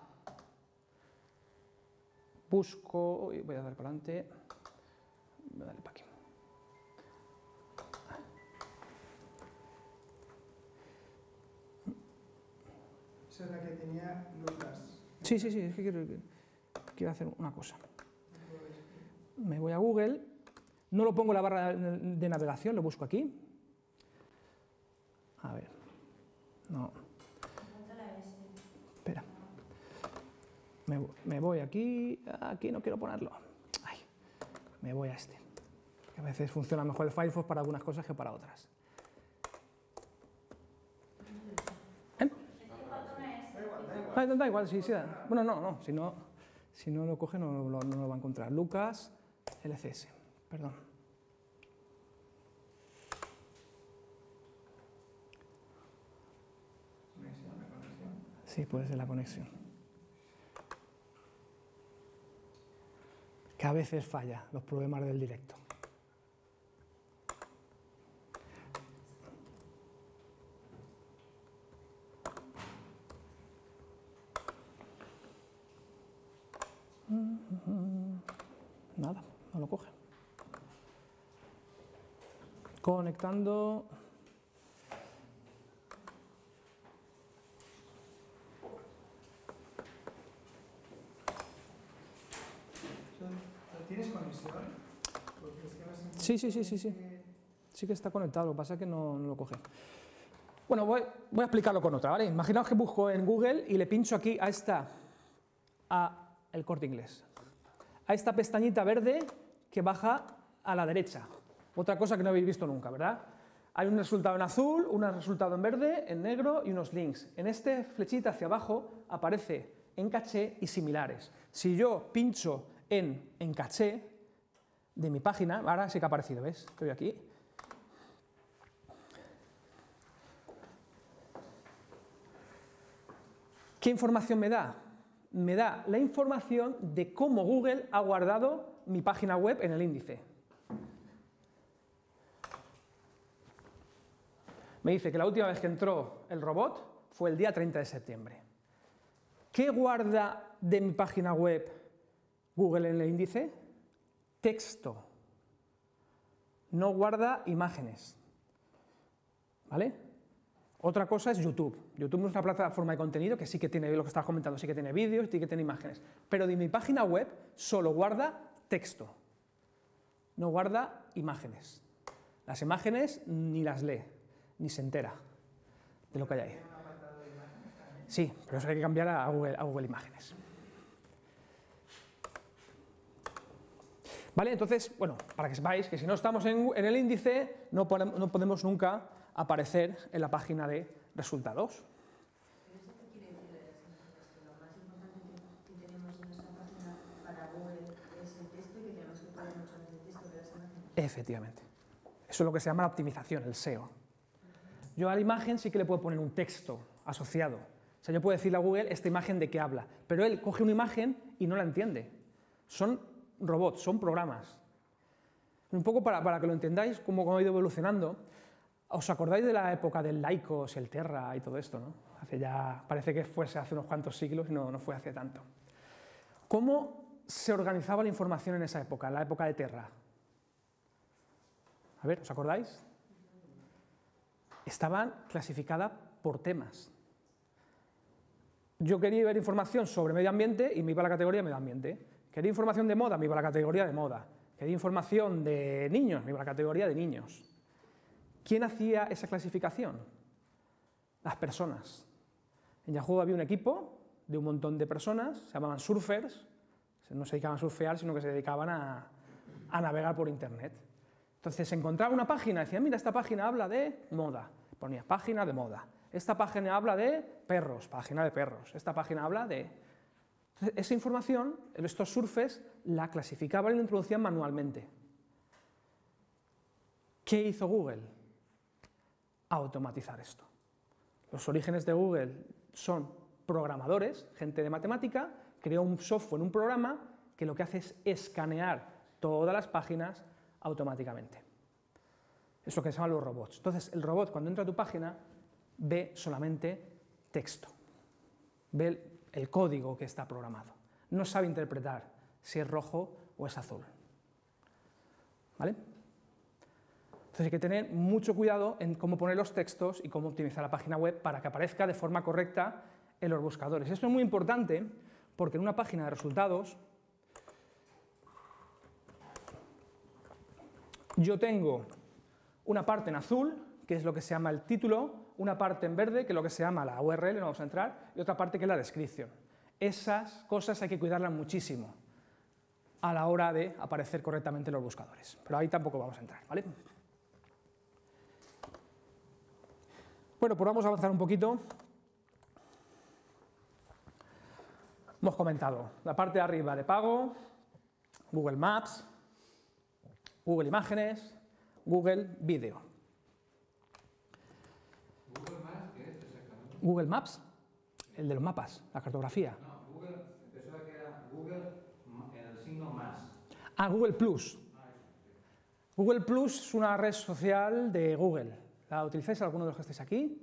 Busco... Uy, voy a dar para adelante... Voy a darle para aquí. Esa es la que tenía Lucas. Sí, sí, sí, es que quiero, quiero hacer una cosa. Me voy a Google, no lo pongo en la barra de navegación, lo busco aquí. A ver, no. Espera. Me, me voy aquí, aquí no quiero ponerlo. Ay, me voy a este. Que a veces funciona mejor el Firefox para algunas cosas que para otras. ¿Eh? Da, da, da igual, sí, sí. Da. Bueno, no, no, si no, si no lo coge no, no, no lo va a encontrar. Lucas L C S, perdón. Sí, puede ser la conexión. Que a veces falla, los problemas del directo. Nada, no lo coge. Conectando. ¿Tienes conexión? Porque es que no sé. Sí, sí, sí, sí, sí. Sí que está conectado, lo que pasa es que no, no lo coge. Bueno, voy, voy a explicarlo con otra, ¿vale? Imaginaos que busco en Google y le pincho aquí a esta, a el Corte Inglés, a esta pestañita verde que baja a la derecha. Otra cosa que no habéis visto nunca, ¿verdad? Hay un resultado en azul, un resultado en verde, en negro y unos links. En este flechita hacia abajo aparece en caché y similares. Si yo pincho en, en caché de mi página, ahora sí que ha aparecido, ¿ves? Estoy aquí. ¿Qué información me da? Me da la información de cómo Google ha guardado mi página web en el índice. Me dice que la última vez que entró el robot fue el día treinta de septiembre. ¿Qué guarda de mi página web Google en el índice? Texto. No guarda imágenes. ¿Vale? Otra cosa es YouTube. YouTube es una plataforma de contenido que sí que tiene, lo que estás comentando, sí que tiene vídeos, sí que tiene imágenes. Pero de mi página web solo guarda texto. No guarda imágenes. Las imágenes ni las lee, ni se entera de lo que hay ahí. Sí, pero eso hay que cambiar a Google, a Google Imágenes. ¿Vale? Entonces, bueno, para que sepáis que si no estamos en, en el índice, no, podemos, no podemos nunca aparecer en la página de resultados. ¿Pero eso qué quiere decir? Lo más importante que tenemos en nuestra página para Google es el texto y que tenemos que poner mucho más de texto que las imágenes. Efectivamente. Eso es lo que se llama la optimización, el S E O. Yo a la imagen sí que le puedo poner un texto asociado. O sea, yo puedo decirle a Google esta imagen de qué habla, pero él coge una imagen y no la entiende. Son robots, son programas. Un poco para, para que lo entendáis cómo ha ido evolucionando. ¿Os acordáis de la época del Lycos, el Terra y todo esto, ¿no? Hace ya, parece que fuese hace unos cuantos siglos y no, no fue hace tanto. ¿Cómo se organizaba la información en esa época, en la época de Terra? A ver, ¿os acordáis? Estaban clasificadas por temas. Yo quería ver información sobre medio ambiente y me iba a la categoría de medio ambiente. Quería información de moda, me iba a la categoría de moda. Quería información de niños, me iba a la categoría de niños. ¿Quién hacía esa clasificación? Las personas. En Yahoo había un equipo de un montón de personas, se llamaban surfers, no se dedicaban a surfear, sino que se dedicaban a, a navegar por Internet. Entonces se encontraba una página, decía, mira, esta página habla de moda, ponía página de moda. Esta página habla de perros, página de perros. Esta página habla de... Entonces, esa información, estos surfers, la clasificaban y la introducían manualmente. ¿Qué hizo Google? Automatizar esto. Los orígenes de Google son programadores, gente de matemática, creó un software, un programa, que lo que hace es escanear todas las páginas automáticamente. Es lo que se llaman los robots. Entonces, el robot, cuando entra a tu página, ve solamente texto, ve el, el código que está programado. No sabe interpretar si es rojo o es azul. ¿Vale? Entonces hay que tener mucho cuidado en cómo poner los textos y cómo optimizar la página web para que aparezca de forma correcta en los buscadores. Esto es muy importante porque en una página de resultados yo tengo una parte en azul, que es lo que se llama el título, una parte en verde, que es lo que se llama la U R L, no vamos a entrar, y otra parte que es la descripción. Esas cosas hay que cuidarlas muchísimo a la hora de aparecer correctamente en los buscadores, pero ahí tampoco vamos a entrar, ¿vale? Bueno, pues vamos a avanzar un poquito. Hemos comentado la parte de arriba de pago, Google Maps, Google Imágenes, Google Vídeo. ¿Google Maps qué es exactamente? Google Maps, el de los mapas, la cartografía. No, Google, pensaba que era Google en el signo más. Ah, Google Plus. Google Plus es una red social de Google. ¿La utilizáis alguno de los que estáis aquí?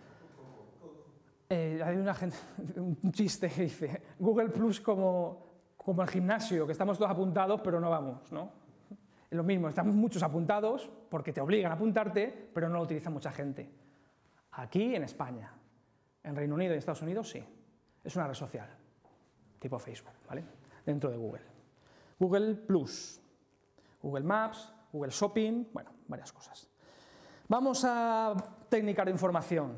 Eh, hay una gente, un chiste que dice Google Plus como, como el gimnasio, que estamos todos apuntados pero no vamos, ¿no? Es lo mismo, estamos muchos apuntados porque te obligan a apuntarte, pero no lo utiliza mucha gente. Aquí en España, en Reino Unido y en Estados Unidos sí. Es una red social, tipo Facebook, ¿vale? Dentro de Google. Google Plus, Google Maps, Google Shopping, bueno, varias cosas. Vamos a técnicas de información.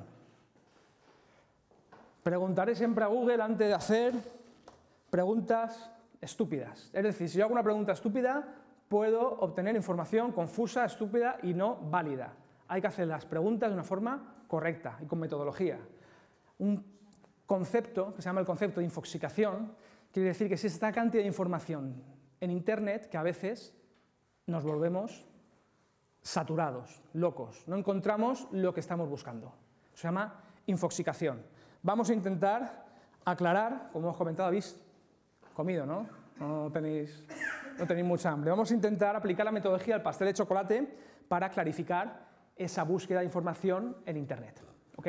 Preguntaré siempre a Google antes de hacer preguntas estúpidas. Es decir, si yo hago una pregunta estúpida, puedo obtener información confusa, estúpida y no válida. Hay que hacer las preguntas de una forma correcta y con metodología. Un concepto que se llama el concepto de infoxicación quiere decir que es esta cantidad de información en Internet que a veces nos volvemos saturados, locos. No encontramos lo que estamos buscando. Se llama infoxicación. Vamos a intentar aclarar, como hemos comentado, habéis comido, ¿no? No tenéis, no tenéis mucha hambre. Vamos a intentar aplicar la metodología del pastel de chocolate para clarificar esa búsqueda de información en Internet. ¿Okay?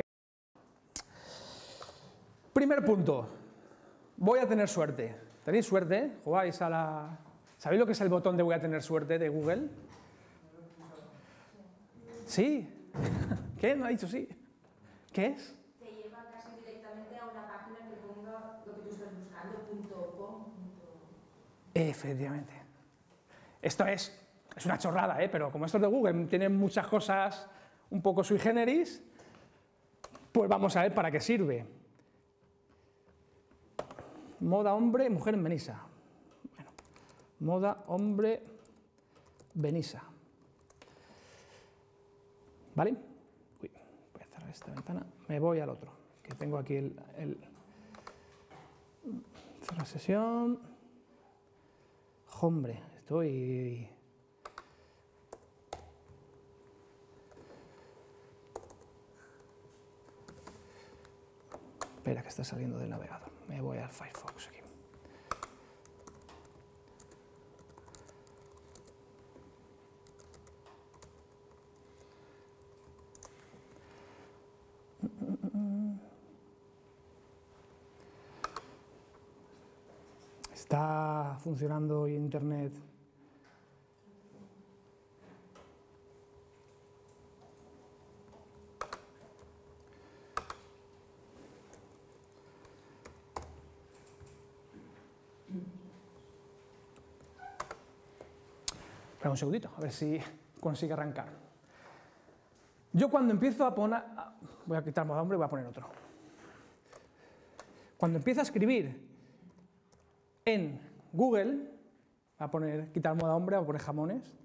Primer punto. Voy a tener suerte. ¿Tenéis suerte? ¿Jugáis a la... ¿Sabéis lo que es el botón de voy a tener suerte de Google? ¿Sí? ¿Qué? ¿No ha dicho sí? ¿Qué es? Te lleva casi directamente a una página que ponga lo que tú estás buscando, punto com. Efectivamente. Esto es, es una chorrada, ¿eh? Pero como esto es de Google, tienen muchas cosas un poco sui generis, pues vamos a ver para qué sirve. Moda hombre, mujer en Benissa. Bueno, moda hombre, Benissa. ¿Vale? Uy, voy a cerrar esta ventana. Me voy al otro, que tengo aquí el... el... Cerrar sesión. Hombre, estoy... Espera, que está saliendo del navegador. Me voy al Firefox aquí. ¿Está funcionando hoy Internet? Espera un segundito, a ver si consigue arrancar. Yo cuando empiezo a poner... Voy a quitar modo hombre y voy a poner otro. Cuando empiezo a escribir en Google, voy a poner, quitar moda hombre, voy a poner jamones,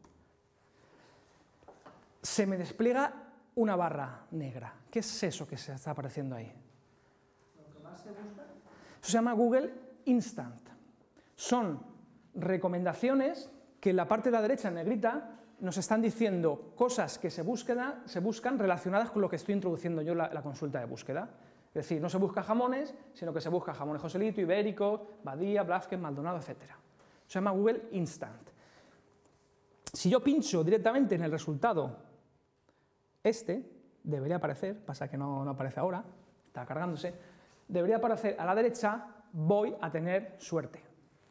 se me despliega una barra negra. ¿Qué es eso que se está apareciendo ahí? ¿Lo que más se busca? Eso se llama Google Instant. Son recomendaciones que en la parte de la derecha en negrita nos están diciendo cosas que se buscan, se buscan relacionadas con lo que estoy introduciendo yo en la, la consulta de búsqueda. Es decir, no se busca jamones, sino que se busca jamones Joselito, Ibérico, Badía, Blázquez, Maldonado, etcétera. Se llama Google Instant. Si yo pincho directamente en el resultado este, debería aparecer, pasa que no, no aparece ahora, está cargándose, debería aparecer a la derecha, voy a tener suerte.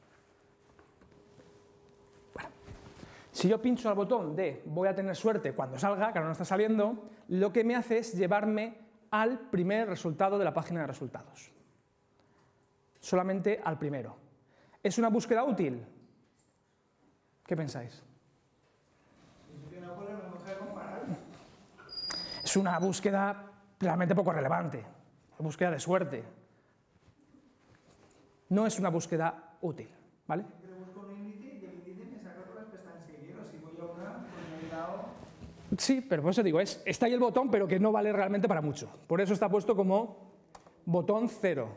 Bueno, si yo pincho al botón de voy a tener suerte cuando salga, que ahora no está saliendo, lo que me hace es llevarme al primer resultado de la página de resultados. solamente al primero. ¿Es una búsqueda útil? ¿Qué pensáis? Es una búsqueda realmente poco relevante, una búsqueda de suerte. No es una búsqueda útil, ¿vale? Pero busco un índice y el índice me saca todas las pestañas que quiero. Si voy a una, pues me he dado... Sí, pero por eso digo, es, está ahí el botón, pero que no vale realmente para mucho. Por eso está puesto como botón cero.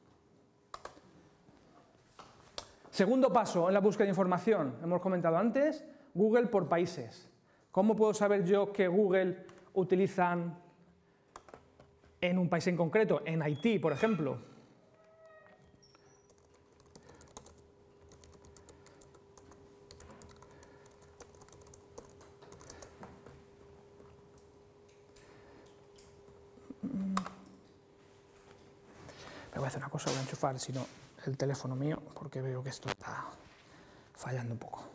Segundo paso en la búsqueda de información, hemos comentado antes, Google por países. ¿Cómo puedo saber yo que Google utilizan en un país en concreto? En Haití, por ejemplo. Me voy a hacer una cosa, voy a enchufar, si no, el teléfono mío, porque veo que esto está fallando un poco.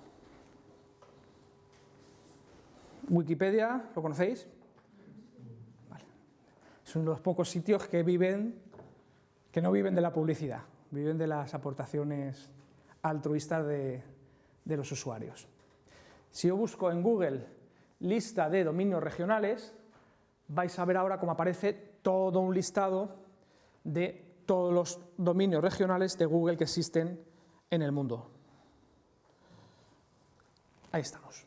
Wikipedia, ¿lo conocéis? Vale. Es uno de los pocos sitios que viven, que no viven de la publicidad, viven de las aportaciones altruistas de, de los usuarios. Si yo busco en Google lista de dominios regionales, vais a ver ahora cómo aparece todo un listado de todos los dominios regionales de Google que existen en el mundo. Ahí estamos.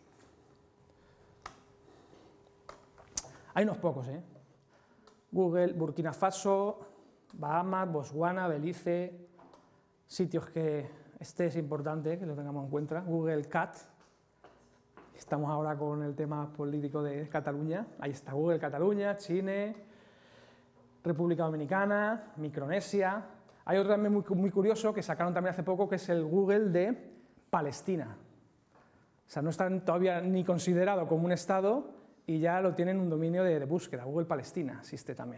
Hay unos pocos, ¿eh? Google, Burkina Faso, Bahamas, Botswana, Belice, sitios que este es importante que lo tengamos en cuenta. Google Cat, estamos ahora con el tema político de Cataluña. Ahí está Google Cataluña, Chile, República Dominicana, Micronesia. Hay otro también muy, muy curioso que sacaron también hace poco, que es el Google de Palestina. O sea, no está todavía ni considerado como un estado y ya lo tienen un dominio de, de búsqueda. Google Palestina existe también.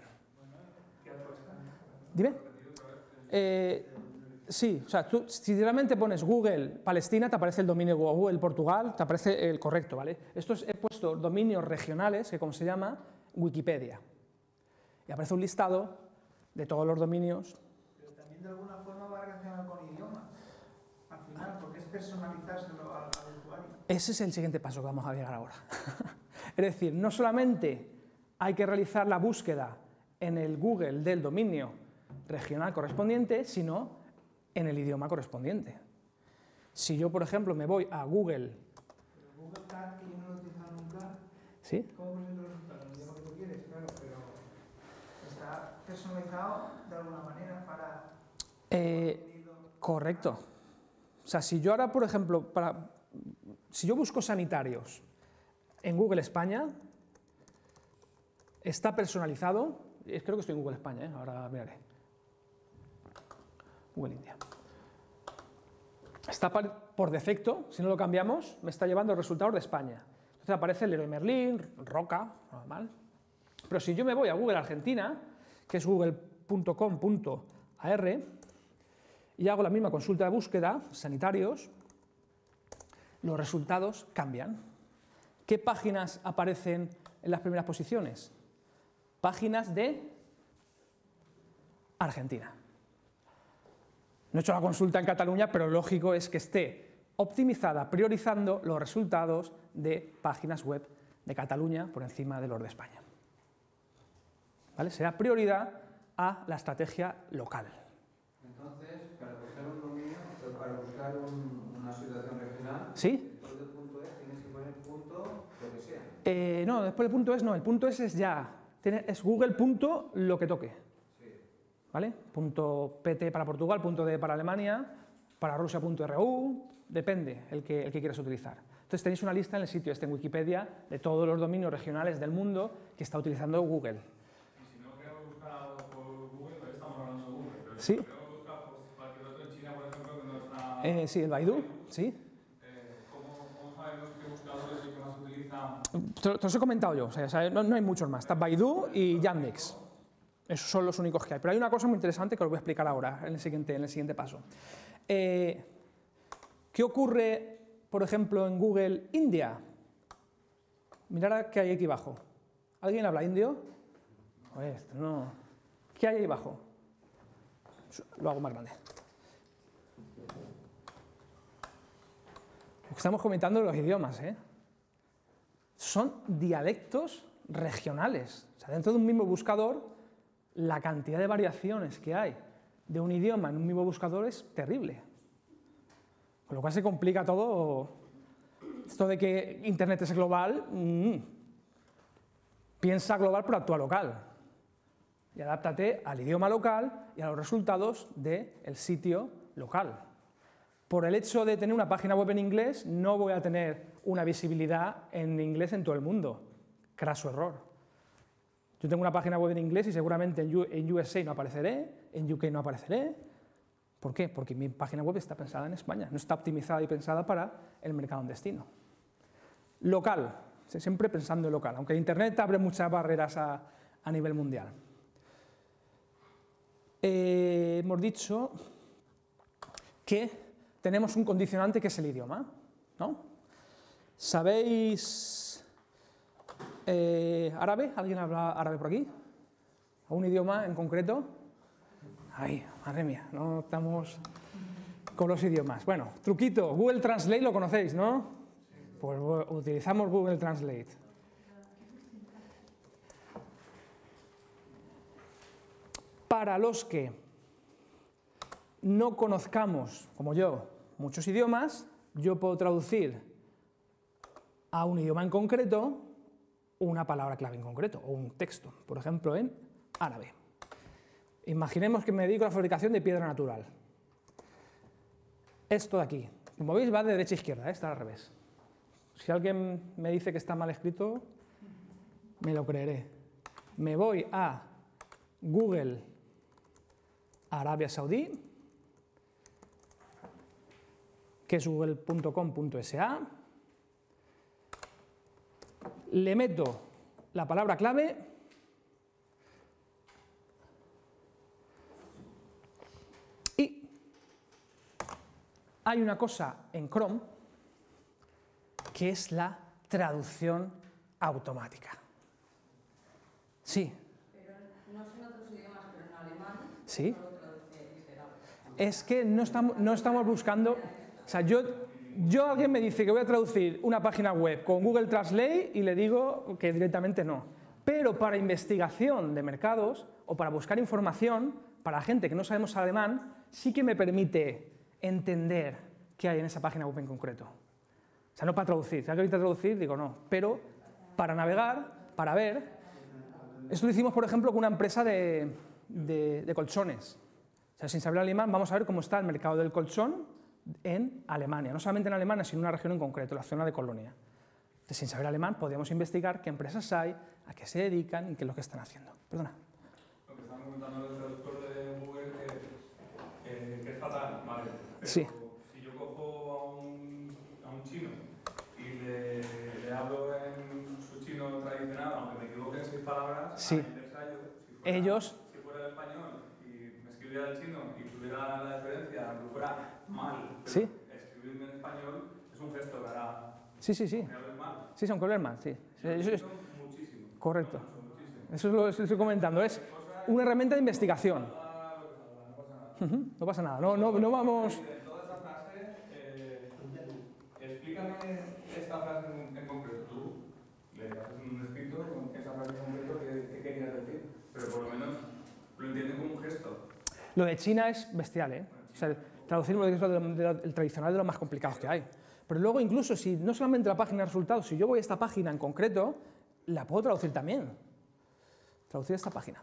Dime. Eh, sí, o sea, tú, si realmente pones Google Palestina, te aparece el dominio Google Portugal, te aparece el correcto, ¿vale? Estos he puesto dominios regionales, que como se llama, Wikipedia. Y aparece un listado de todos los dominios. Pero también de alguna forma va relacionado con idiomas, al final, porque es personalizárselo al, al usuario. Ese es el siguiente paso que vamos a llegar ahora. Es decir, no solamente hay que realizar la búsqueda en el Google del dominio regional correspondiente, sino en el idioma correspondiente. Si yo, por ejemplo, me voy a Google... Pero Google Cat, que yo no lo he utilizado nunca, ¿Sí? ¿cómo presento los resultados? En el idioma que tú quieres, claro, pero está personalizado de alguna manera para... Eh, correcto. O sea, si yo ahora, por ejemplo, para, si yo busco sanitarios en Google España, está personalizado, creo que estoy en Google España, ¿eh? Ahora miraré. Google India. Está por defecto, si no lo cambiamos, me está llevando resultados de España. Entonces aparece Leroy Merlin, Roca, normal. Pero si yo me voy a Google Argentina, que es google punto com punto a r, y hago la misma consulta de búsqueda, sanitarios, los resultados cambian. ¿Qué páginas aparecen en las primeras posiciones? Páginas de Argentina. No he hecho la consulta en Cataluña, pero lógico es que esté optimizada, priorizando los resultados de páginas web de Cataluña por encima de los de España. ¿Vale? Será prioridad a la estrategia local. Entonces, para buscar un dominio, para buscar un, una situación regional, ¿Sí? después del punto es tienes que poner punto lo que sea. Eh, no, después del punto es no, el punto es es ya, tiene, es Google punto lo que toque. Sí. ¿Vale? Punto pt para Portugal, punto d para Alemania, para Rusia punto ru, depende el que, el que quieras utilizar. Entonces tenéis una lista en el sitio este en Wikipedia de todos los dominios regionales del mundo que está utilizando Google. Y si no queremos buscar algo por Google, pues estamos hablando de Google. Pero Sí. si queremos buscar por cualquier otro en China, por ejemplo, que no está... Eh, sí, el Baidu, sí. Eh, ¿cómo, ¿Cómo sabemos qué buscadores y qué más utilizan? Te, te los he comentado yo, o sea, o sea, no, no hay muchos más. Está Baidu y Yandex. Esos son los únicos que hay. Pero hay una cosa muy interesante que os voy a explicar ahora, en el siguiente, en el siguiente paso. Eh, ¿Qué ocurre, por ejemplo, en Google India? Mirad qué hay aquí abajo. ¿Alguien habla indio? Pues, no. ¿Qué hay ahí abajo? Lo hago más grande. Estamos comentando los idiomas, ¿eh? Son dialectos regionales. O sea, dentro de un mismo buscador, la cantidad de variaciones que hay de un idioma en un mismo buscador es terrible. Con lo cual se complica todo. Esto de que Internet es global, mmm, piensa global pero actúa local. Y adáptate al idioma local y a los resultados del sitio local. Por el hecho de tener una página web en inglés, no voy a tener una visibilidad en inglés en todo el mundo. Craso error. Yo tengo una página web en inglés y seguramente en U S A no apareceré, en U K no apareceré. ¿Por qué? Porque mi página web está pensada en España, no está optimizada y pensada para el mercado en destino. Local, siempre pensando en local, aunque Internet abre muchas barreras a, a nivel mundial. Eh, hemos dicho que tenemos un condicionante que es el idioma, ¿no? ¿Sabéis eh, árabe? ¿Alguien habla árabe por aquí? ¿Un idioma en concreto? Ay, madre mía, no estamos con los idiomas. Bueno, truquito, Google Translate lo conocéis, ¿no? Pues utilizamos Google Translate. Para los que no conozcamos, como yo, muchos idiomas, yo puedo traducir a un idioma en concreto una palabra clave en concreto, o un texto, por ejemplo, en árabe. Imaginemos que me dedico a la fabricación de piedra natural. Esto de aquí, como veis, va de derecha a izquierda, ¿eh? Está al revés. Si alguien me dice que está mal escrito, me lo creeré. Me voy a Google Arabia Saudí, que es google punto com punto es a, le meto la palabra clave y hay una cosa en Chrome que es la traducción automática. Sí. Pero no son otros idiomas, pero en alemán. Sí. Solo traduce literal. Es que no estamos, no estamos buscando. O sea, yo, yo alguien me dice que voy a traducir una página web con Google Translate y le digo que directamente no. Pero para investigación de mercados o para buscar información, para gente que no sabemos alemán, sí que me permite entender qué hay en esa página web en concreto. O sea, no para traducir. Si alguien quiere traducir, digo no. Pero para navegar, para ver. Esto lo hicimos, por ejemplo, con una empresa de, de, de colchones. O sea, sin saber alemán, vamos a ver cómo está el mercado del colchón en Alemania. No solamente en Alemania, sino en una región en concreto, la zona de Colonia. Entonces, sin saber alemán, podíamos investigar qué empresas hay, a qué se dedican y qué es lo que están haciendo. Perdona. Lo que están comentando el traductor de Google, que, eh, que es fatal, ¿vale? Pero Sí. si yo cojo a un, a un chino y le, le hablo en su chino tradicional, aunque me equivoque en seis palabras, Sí. a mi ensayo, si fuera, Ellos- si fuera el español y me escribiera el chino y tuviera la diferencia, aunque fuera mal, pero Sí. escribirme en español es un gesto para Sí, sí, sí. que hables mal. Sí, son Cloverman, sí. Sí, eso es Muchísimo. correcto. Muchísimo. Eso es lo que estoy comentando. Es una herramienta de investigación. Ah, lo que salga, no pasa nada. Ujú, no pasa nada. No, no, no vamos... De toda esta frase, eh, explícame esta frase en, en concreto. Tú le das un escrito con esa frase en concreto que, que querías decir, pero por lo menos lo entienden como un gesto. Lo de China es bestial, ¿eh? O sea, traducir es lo de- de lo- el tradicional de los más complicados que hay. Pero luego incluso si no solamente la página de resultados, si yo voy a esta página en concreto, la puedo traducir también. Traducir esta página.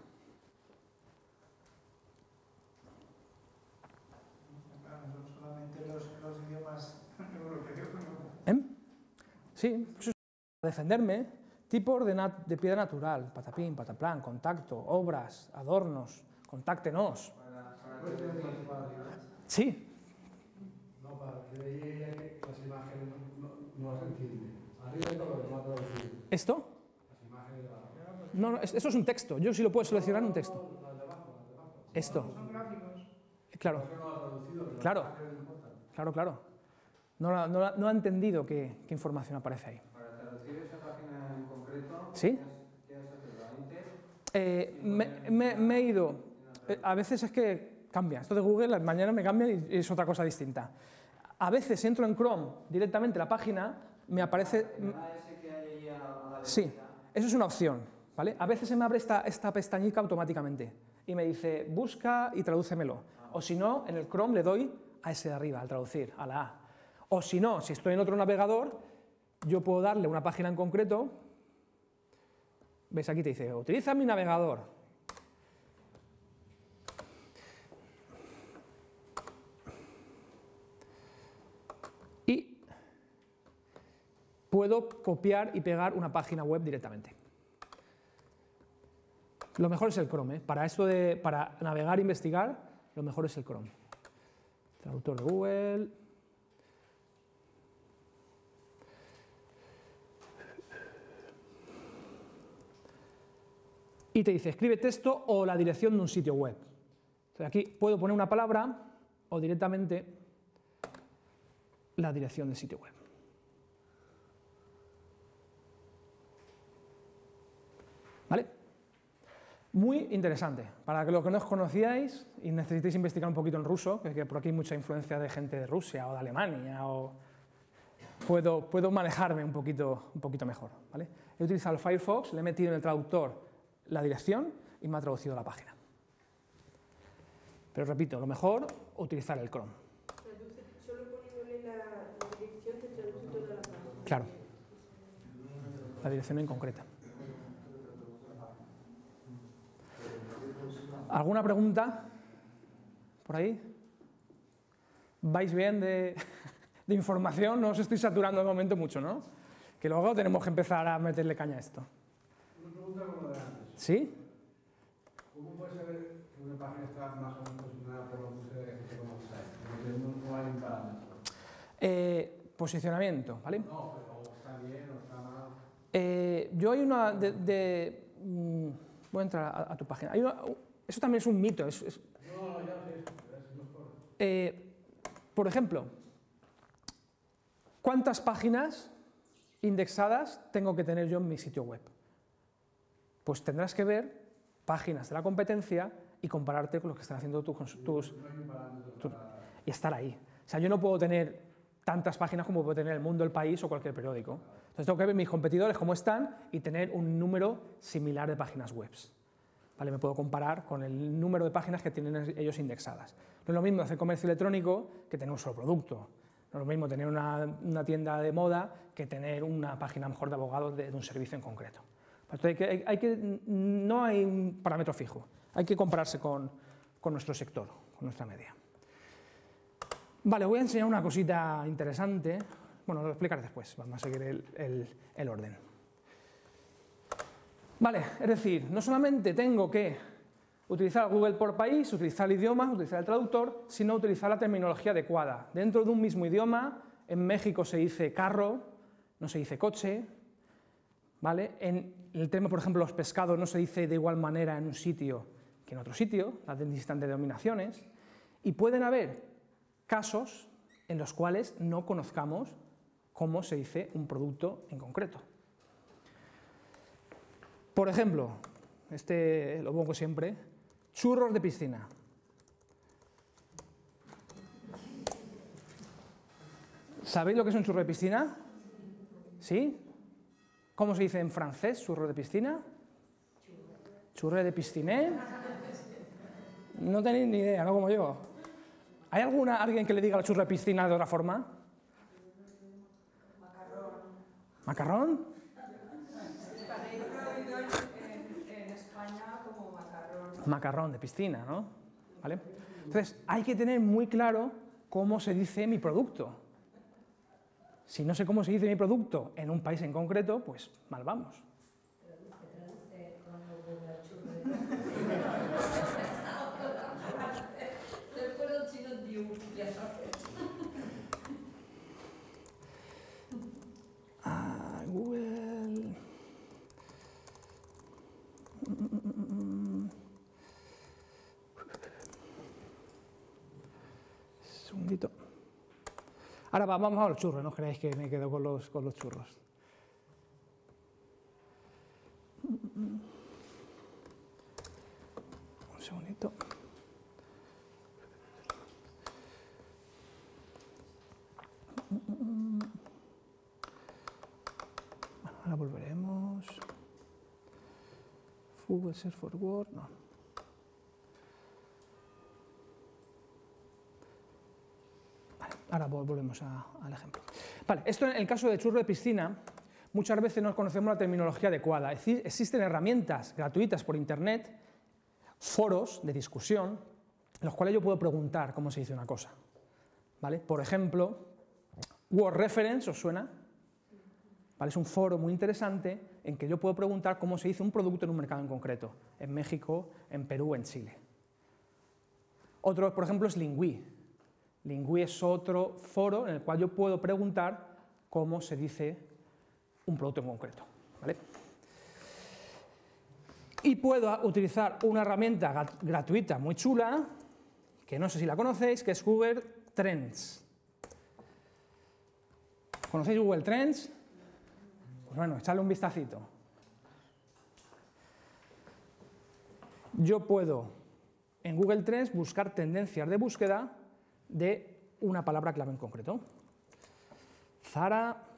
Claro, no solamente los, los idiomas europeos. ¿Eh? Sí, eso es para defenderme. Tipos de, nat- de piedra natural, patapín, pataplan, contacto, obras, adornos, contáctenos. Para, para que veas más fácil. Sí, No, para que veáis las imágenes no, no las entiende. Arriba de todo lo que va a traducir. ¿esto? Las imágenes de abajo. No, no, es- eso es un texto. Yo sí lo puedo seleccionar en un texto. Las de abajo, las de abajo. Esto, Son gráficos. claro, No lo ha traducido, pero Claro. las imágenes no importan. claro, claro. No, la- no, la- no ha entendido qué, qué información aparece ahí. Para traducir esa página en concreto, ¿Sí? ¿qué has hecho antes? Eh, me, me- me he ido. eh, a veces es que cambia. Esto de Google, mañana me cambia y es otra cosa distinta. A veces entro en Chrome directamente a la página, me aparece... Sí, eso es una opción, ¿vale? A veces se me abre esta, esta pestañica automáticamente y me dice, busca y tradúcemelo. O si no, en el Chrome le doy a ese de arriba, al traducir, a la A. O si no, si estoy en otro navegador, yo puedo darle una página en concreto. ¿Ves? Aquí te dice, utiliza mi navegador. Y puedo copiar y pegar una página web directamente. Lo mejor es el Chrome, ¿eh? Para esto de, para navegar e investigar, lo mejor es el Chrome. Traductor de Google. Y te dice, escribe texto o la dirección de un sitio web. Entonces aquí puedo poner una palabra o directamente la dirección del sitio web. ¿Vale? Muy interesante. Para los que no os conocíais y necesitéis investigar un poquito en ruso, que por aquí hay mucha influencia de gente de Rusia o de Alemania, o puedo, puedo manejarme un poquito, un poquito mejor. ¿Vale? He utilizado el Firefox, le he metido en el traductor la dirección y me ha traducido la página. Pero repito, lo mejor, utilizar el Chrome. Traduce, solo poniéndole la, la dirección te traduce toda la página. Claro. La dirección en concreta. ¿Alguna pregunta por ahí? ¿Vais bien de, de información? No os estoy saturando de momento mucho, ¿no? Que luego tenemos que empezar a meterle caña a esto. Una pregunta como de antes. ¿Sí? ¿Cómo puede saber que una página está más o menos posicionada por los usuarios que se conocen? Porque no, no hay un parámetro. Eh, posicionamiento, ¿vale? No, pero está bien o está mal. Eh, yo hay una de... de mm, voy a entrar a, a tu página. Hay una, eso también es un mito. Es, es, No, ya sé, es mejor. eh, por ejemplo, ¿cuántas páginas indexadas tengo que tener yo en mi sitio web? Pues tendrás que ver páginas de la competencia y compararte con lo que están haciendo tus, tus, tus y estar ahí. O sea, yo no puedo tener tantas páginas como puede tener El Mundo, El País o cualquier periódico. Entonces tengo que ver mis competidores cómo están y tener un número similar de páginas web. ¿Vale? Me puedo comparar con el número de páginas que tienen ellos indexadas. No es lo mismo hacer comercio electrónico que tener un solo producto. No es lo mismo tener una, una tienda de moda que tener una página mejor de abogados de, de un servicio en concreto. Entonces hay que, hay, hay que, no hay un parámetro fijo, hay que compararse con, con nuestro sector, con nuestra media. Vale, voy a enseñar una cosita interesante. Bueno, lo explicaré después, vamos a seguir el, el, el orden. Vale, es decir, no solamente tengo que utilizar Google por país, utilizar el idioma, utilizar el traductor, sino utilizar la terminología adecuada. Dentro de un mismo idioma, en México se dice carro, no se dice coche, ¿vale? En el tema, por ejemplo, los pescados no se dice de igual manera en un sitio que en otro sitio, las distintas denominaciones, y pueden haber casos en los cuales no conozcamos cómo se dice un producto en concreto. Por ejemplo, este lo pongo siempre, churros de piscina. ¿Sabéis lo que es un churro de piscina? ¿Sí? ¿Cómo se dice en francés churro de piscina? Churre de pisciné. No tenéis ni idea, ¿no? Como yo. ¿Hay alguna, alguien que le diga al churro de piscina de otra forma? Macarrón. ¿Macarrón? Yo lo he oído en, en, en España como macarrón. Macarrón de piscina, ¿no? ¿Vale? Entonces, hay que tener muy claro cómo se dice mi producto. Si no sé cómo se dice mi producto en un país en concreto, pues mal vamos. Ah, Google. Un segundito. Ahora vamos a los churros, no os creáis que me quedo con los, con los churros. Un segundito. volveremos. Google Search for Word, no. Vale, ahora volvemos a, al ejemplo. Vale, esto en el caso de churro de piscina, muchas veces no conocemos la terminología adecuada. Es decir, existen herramientas gratuitas por internet, foros de discusión, en los cuales yo puedo preguntar cómo se dice una cosa. ¿Vale? Por ejemplo, Word Reference, ¿os suena? ¿Vale? Es un foro muy interesante en que yo puedo preguntar cómo se dice un producto en un mercado en concreto, en México, en Perú, en Chile. Otro, por ejemplo, es Lingui. Lingui es otro foro en el cual yo puedo preguntar cómo se dice un producto en concreto. ¿Vale? Y puedo utilizar una herramienta gratuita muy chula, que no sé si la conocéis, que es Google Trends. ¿Conocéis Google Trends? Pues bueno, echadle un vistacito. Yo puedo en Google Trends buscar tendencias de búsqueda de una palabra clave en concreto. Zara.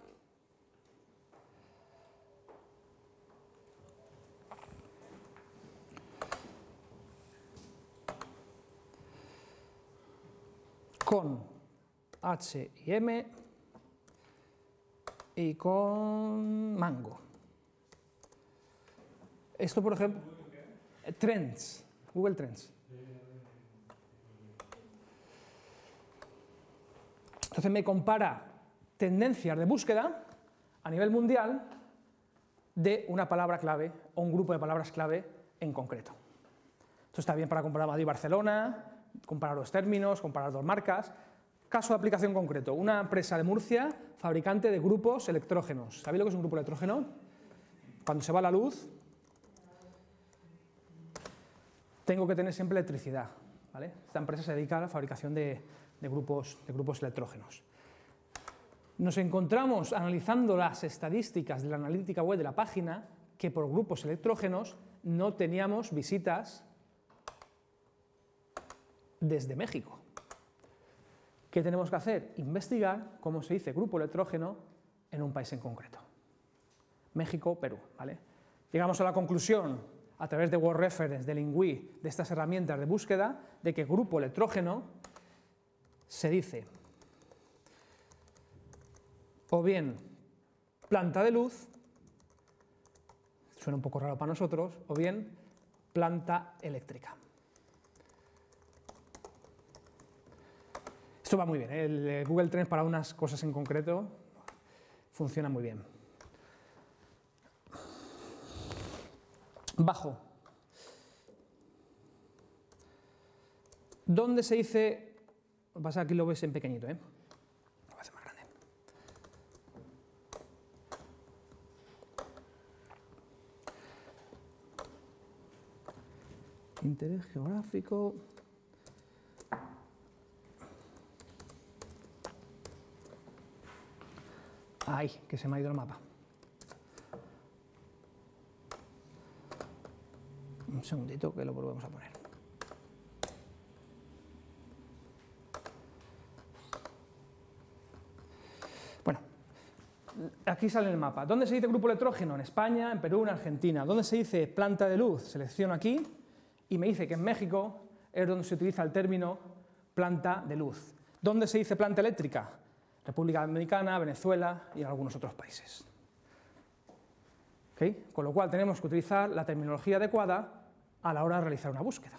Con H y M y con mango. Esto, por ejemplo, Trends, Google Trends. Entonces me compara tendencias de búsqueda a nivel mundial de una palabra clave o un grupo de palabras clave en concreto. Esto está bien para comparar Madrid y Barcelona, comparar los términos, comparar dos marcas. Caso de aplicación concreto, una empresa de Murcia, fabricante de grupos electrógenos. ¿Sabéis lo que es un grupo electrógeno? Cuando se va la luz, tengo que tener siempre electricidad. ¿Vale? Esta empresa se dedica a la fabricación de, de, grupos, de grupos electrógenos. Nos encontramos analizando las estadísticas de la analítica web de la página que por grupos electrógenos no teníamos visitas desde México. ¿Qué tenemos que hacer? Investigar cómo se dice grupo electrógeno en un país en concreto. México, Perú. ¿Vale? Llegamos a la conclusión, a través de Word Reference, de Lingui, de estas herramientas de búsqueda, de que grupo electrógeno se dice o bien planta de luz, suena un poco raro para nosotros, o bien planta eléctrica. Esto va muy bien, ¿eh? El Google Trends para unas cosas en concreto funciona muy bien. Bajo. ¿Dónde se dice? Lo que pasa es que aquí lo ves en pequeñito, ¿eh? Lo voy a hacer más grande. Interés geográfico. ¡Ay! Que se me ha ido el mapa. Un segundito que lo volvemos a poner. Bueno, aquí sale el mapa. ¿Dónde se dice grupo electrógeno? En España, en Perú, en Argentina. ¿Dónde se dice planta de luz? Selecciono aquí y me dice que en México es donde se utiliza el término planta de luz. ¿Dónde se dice planta eléctrica? República Dominicana, Venezuela y en algunos otros países. ¿Okay? Con lo cual tenemos que utilizar la terminología adecuada a la hora de realizar una búsqueda.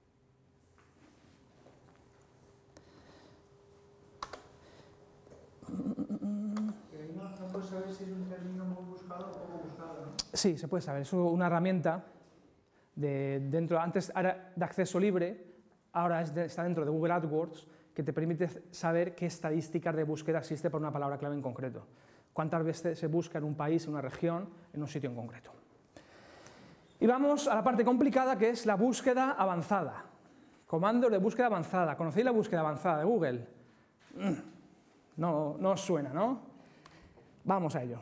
No puedes saber si es un término muy buscado o poco buscado, ¿no? Sí, se puede saber. Es una herramienta de dentro, antes era de acceso libre, ahora es de, está dentro de Google AdWords, que te permite saber qué estadísticas de búsqueda existe por una palabra clave en concreto. Cuántas veces se busca en un país, en una región, en un sitio en concreto. Y vamos a la parte complicada, que es la búsqueda avanzada. Comandos de búsqueda avanzada. ¿Conocéis la búsqueda avanzada de Google? No, no os suena, ¿no? Vamos a ello.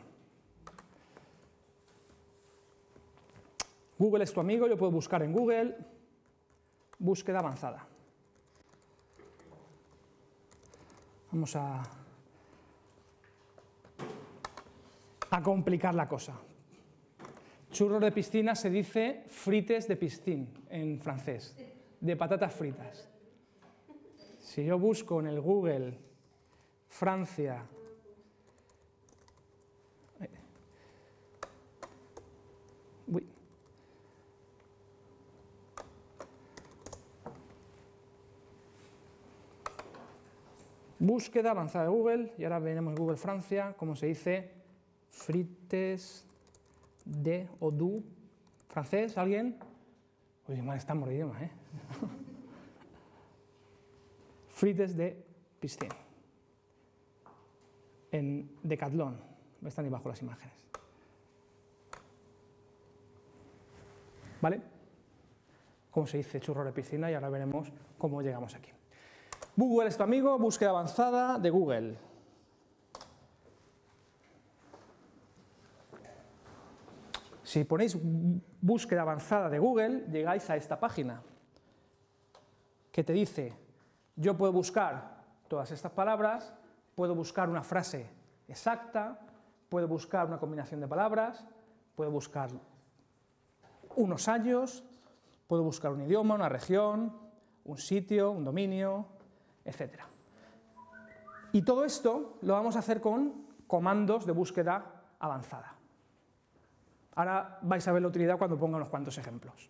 Google es tu amigo, yo puedo buscar en Google búsqueda avanzada. Vamos a, a complicar la cosa. Churros de piscina se dice frites de piscine en francés, de patatas fritas. Si yo busco en el Google Francia, uy, búsqueda avanzada de Google, y ahora veremos Google Francia, cómo se dice frites de o du, francés, ¿alguien? Oye, mal están por idiomas, ¿eh? Frites de piscine. En Decathlon, están ahí bajo las imágenes. ¿Vale? Cómo se dice churro de piscina, y ahora veremos cómo llegamos aquí. Google es tu amigo, búsqueda avanzada de Google. Si ponéis búsqueda avanzada de Google, llegáis a esta página que te dice, yo puedo buscar todas estas palabras, puedo buscar una frase exacta, puedo buscar una combinación de palabras, puedo buscar unos años, puedo buscar un idioma, una región, un sitio, un dominio, etcétera. Y todo esto lo vamos a hacer con comandos de búsqueda avanzada. Ahora vais a ver la utilidad cuando ponga unos cuantos ejemplos.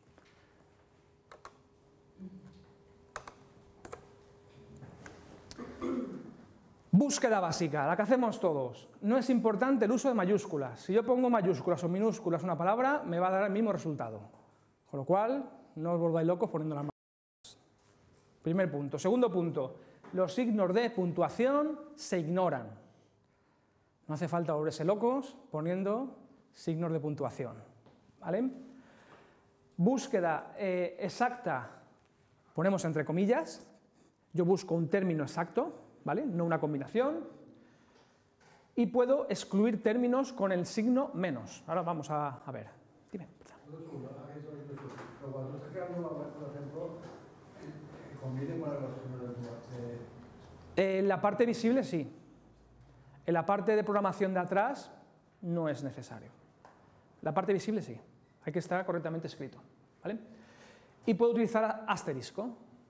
Búsqueda básica, la que hacemos todos. No es importante el uso de mayúsculas. Si yo pongo mayúsculas o minúsculas una palabra, me va a dar el mismo resultado. Con lo cual, no os volváis locos poniendo las mayúsculas. Primer punto. Segundo punto, los signos de puntuación se ignoran. No hace falta volverse locos poniendo signos de puntuación. ¿Vale? Búsqueda eh, exacta, ponemos entre comillas. Yo busco un término exacto, ¿vale? No una combinación. Y puedo excluir términos con el signo menos. Ahora vamos a, a ver. Dime. Cuando estás creando, por ejemplo, ¿conviene poner los signos de puntuación? En la parte visible sí. En la parte de programación de atrás no es necesario. La parte visible sí. Hay que estar correctamente escrito. ¿Vale? Y puedo utilizar asterisco.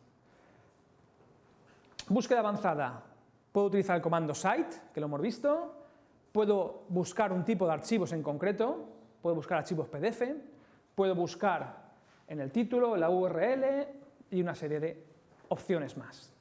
Búsqueda avanzada. Puedo utilizar el comando cite, que lo hemos visto. Puedo buscar un tipo de archivos en concreto. Puedo buscar archivos P D F. Puedo buscar en el título, la U R L y una serie de opciones más.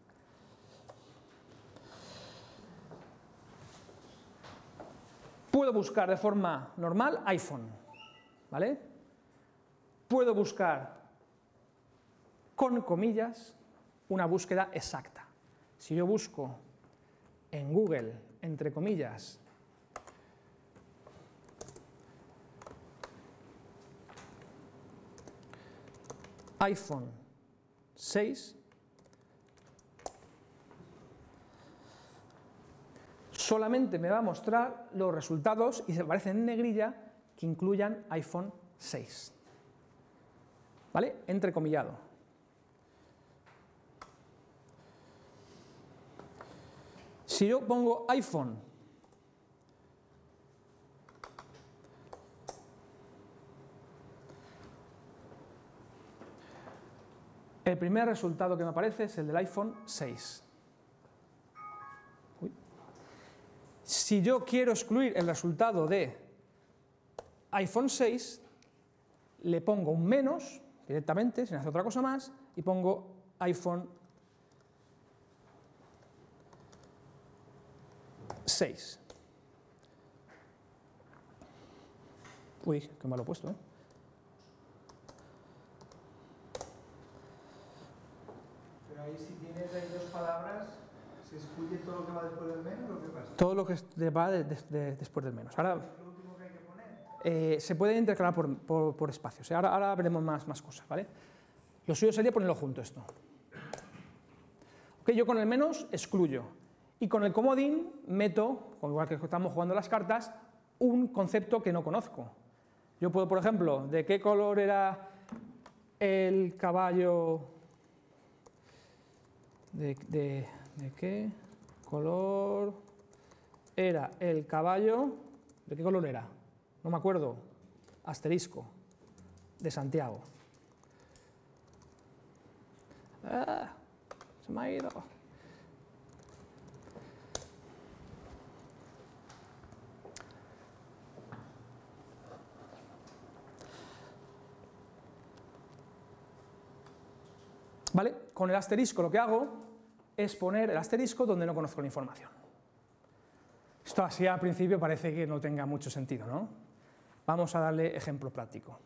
Puedo buscar de forma normal iPhone, ¿vale? Puedo buscar con comillas una búsqueda exacta. Si yo busco en Google, entre comillas, iPhone seis, solamente me va a mostrar los resultados, y se aparecen en negrilla, que incluyan iPhone seis. ¿Vale? Entrecomillado. Si yo pongo iPhone el primer resultado que me aparece es el del iPhone seis. Uy. Si yo quiero excluir el resultado de iPhone seis, le pongo un menos directamente, sin hacer otra cosa más, y pongo iPhone seis. Uy, qué mal lo he puesto, ¿eh? Pero ahí si tienes ahí dos palabras, ¿se excluye todo lo que va después del menos o qué pasa? Todo lo que va de, de, de, después del menos. Ahora, ¿Es lo último que hay que poner? eh, se puede intercalar por, por, por espacios. Ahora, ahora veremos más, más cosas, ¿vale? Lo suyo sería ponerlo junto esto. Okay, yo con el menos excluyo. Y con el comodín meto, igual que estamos jugando las cartas, un concepto que no conozco. Yo puedo, por ejemplo, ¿de qué color era el caballo? ¿De, de, de qué color era el caballo? ¿De qué color era? No me acuerdo. asterisco de Santiago. Ah, se me ha ido. ¿Vale? Con el asterisco lo que hago es poner el asterisco donde no conozco la información. Esto así al principio parece que no tenga mucho sentido, ¿no? Vamos a darle ejemplo práctico.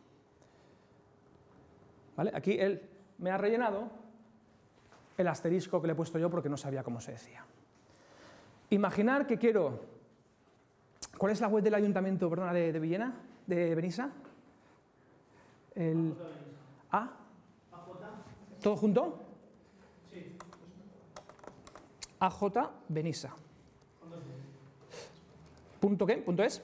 ¿Vale? Aquí él me ha rellenado el asterisco que le he puesto yo porque no sabía cómo se decía. Imaginar que quiero... ¿Cuál es la web del ayuntamiento, perdona, de, de Villena? ¿De Benissa? El... ¿A? ¿Todo junto? Sí. A J Benissa. ¿Punto qué? ¿Punto es?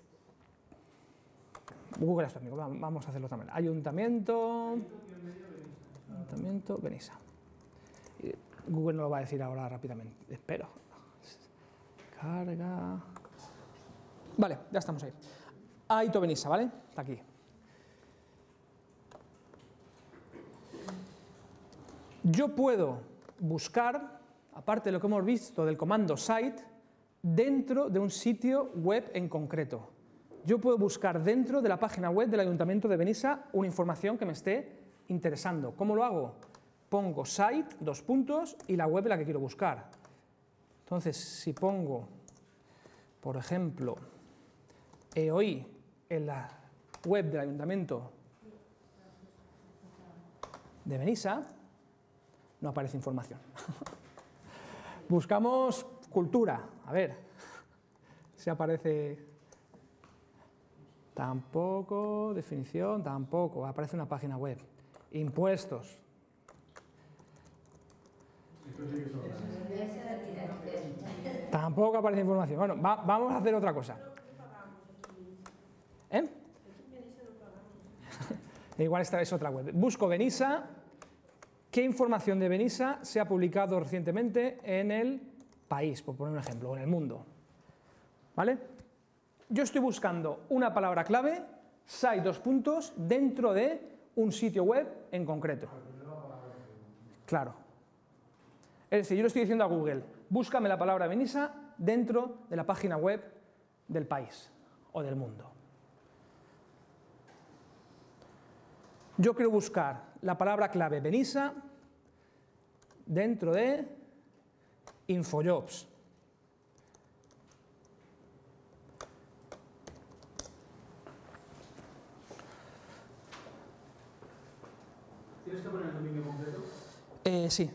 Google esto, amigo. Vamos a hacerlo también. Ayuntamiento... Ayuntamiento Benissa. Google no lo va a decir ahora rápidamente. Espero. Carga... Vale, ya estamos ahí. Aito Benissa, ¿vale? Está aquí. Yo puedo buscar, aparte de lo que hemos visto del comando site, dentro de un sitio web en concreto. Yo puedo buscar dentro de la página web del Ayuntamiento de Benissa una información que me esté interesando. ¿Cómo lo hago? Pongo site, dos puntos, y la web en la que quiero buscar. Entonces, si pongo, por ejemplo, E O I en la web del Ayuntamiento de Benissa, no aparece información. Buscamos cultura, a ver si aparece. Tampoco, definición, tampoco, aparece una página web. Impuestos. Tampoco aparece información. Bueno, va, vamos a hacer otra cosa. ¿Eh? Igual esta es otra web. Busco Benissa. ¿Qué información de Benissa se ha publicado recientemente en el país, por poner un ejemplo, o en el mundo? ¿Vale? Yo estoy buscando una palabra clave, site dos puntos, dentro de un sitio web en concreto. Claro. Es decir, yo le estoy diciendo a Google, búscame la palabra Benissa dentro de la página web del país o del mundo. Yo quiero buscar la palabra clave Benissa dentro de Infojobs. ¿Tienes que poner el dominio completo? Eh, sí.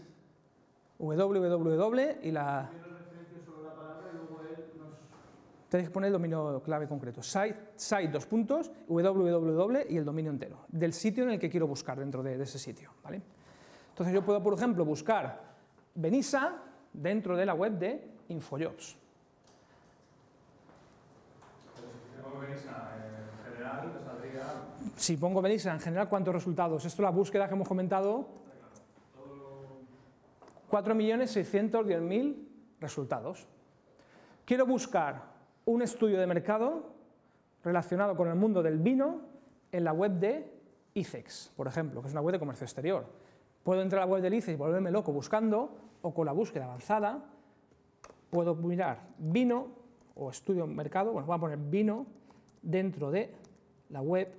www y la... Yo referencio solo la palabra y luego él nos... Tenéis que poner el dominio clave concreto. Site, site dos puntos, www y el dominio entero. Del sitio en el que quiero buscar dentro de, de ese sitio. ¿Vale? Entonces yo puedo, por ejemplo, buscar Benissa dentro de la web de Infojobs. Si pongo Benissa en general, me saldría... Si pongo Benissa en general, ¿cuántos resultados? Esto es la búsqueda que hemos comentado. cuatro millones seiscientos diez mil resultados. Quiero buscar un estudio de mercado relacionado con el mundo del vino en la web de ICEX, por ejemplo, que es una web de comercio exterior. Puedo entrar a la web del ICEX y volverme loco buscando, o con la búsqueda avanzada, puedo mirar vino o estudio de mercado, bueno, voy a poner vino dentro de la web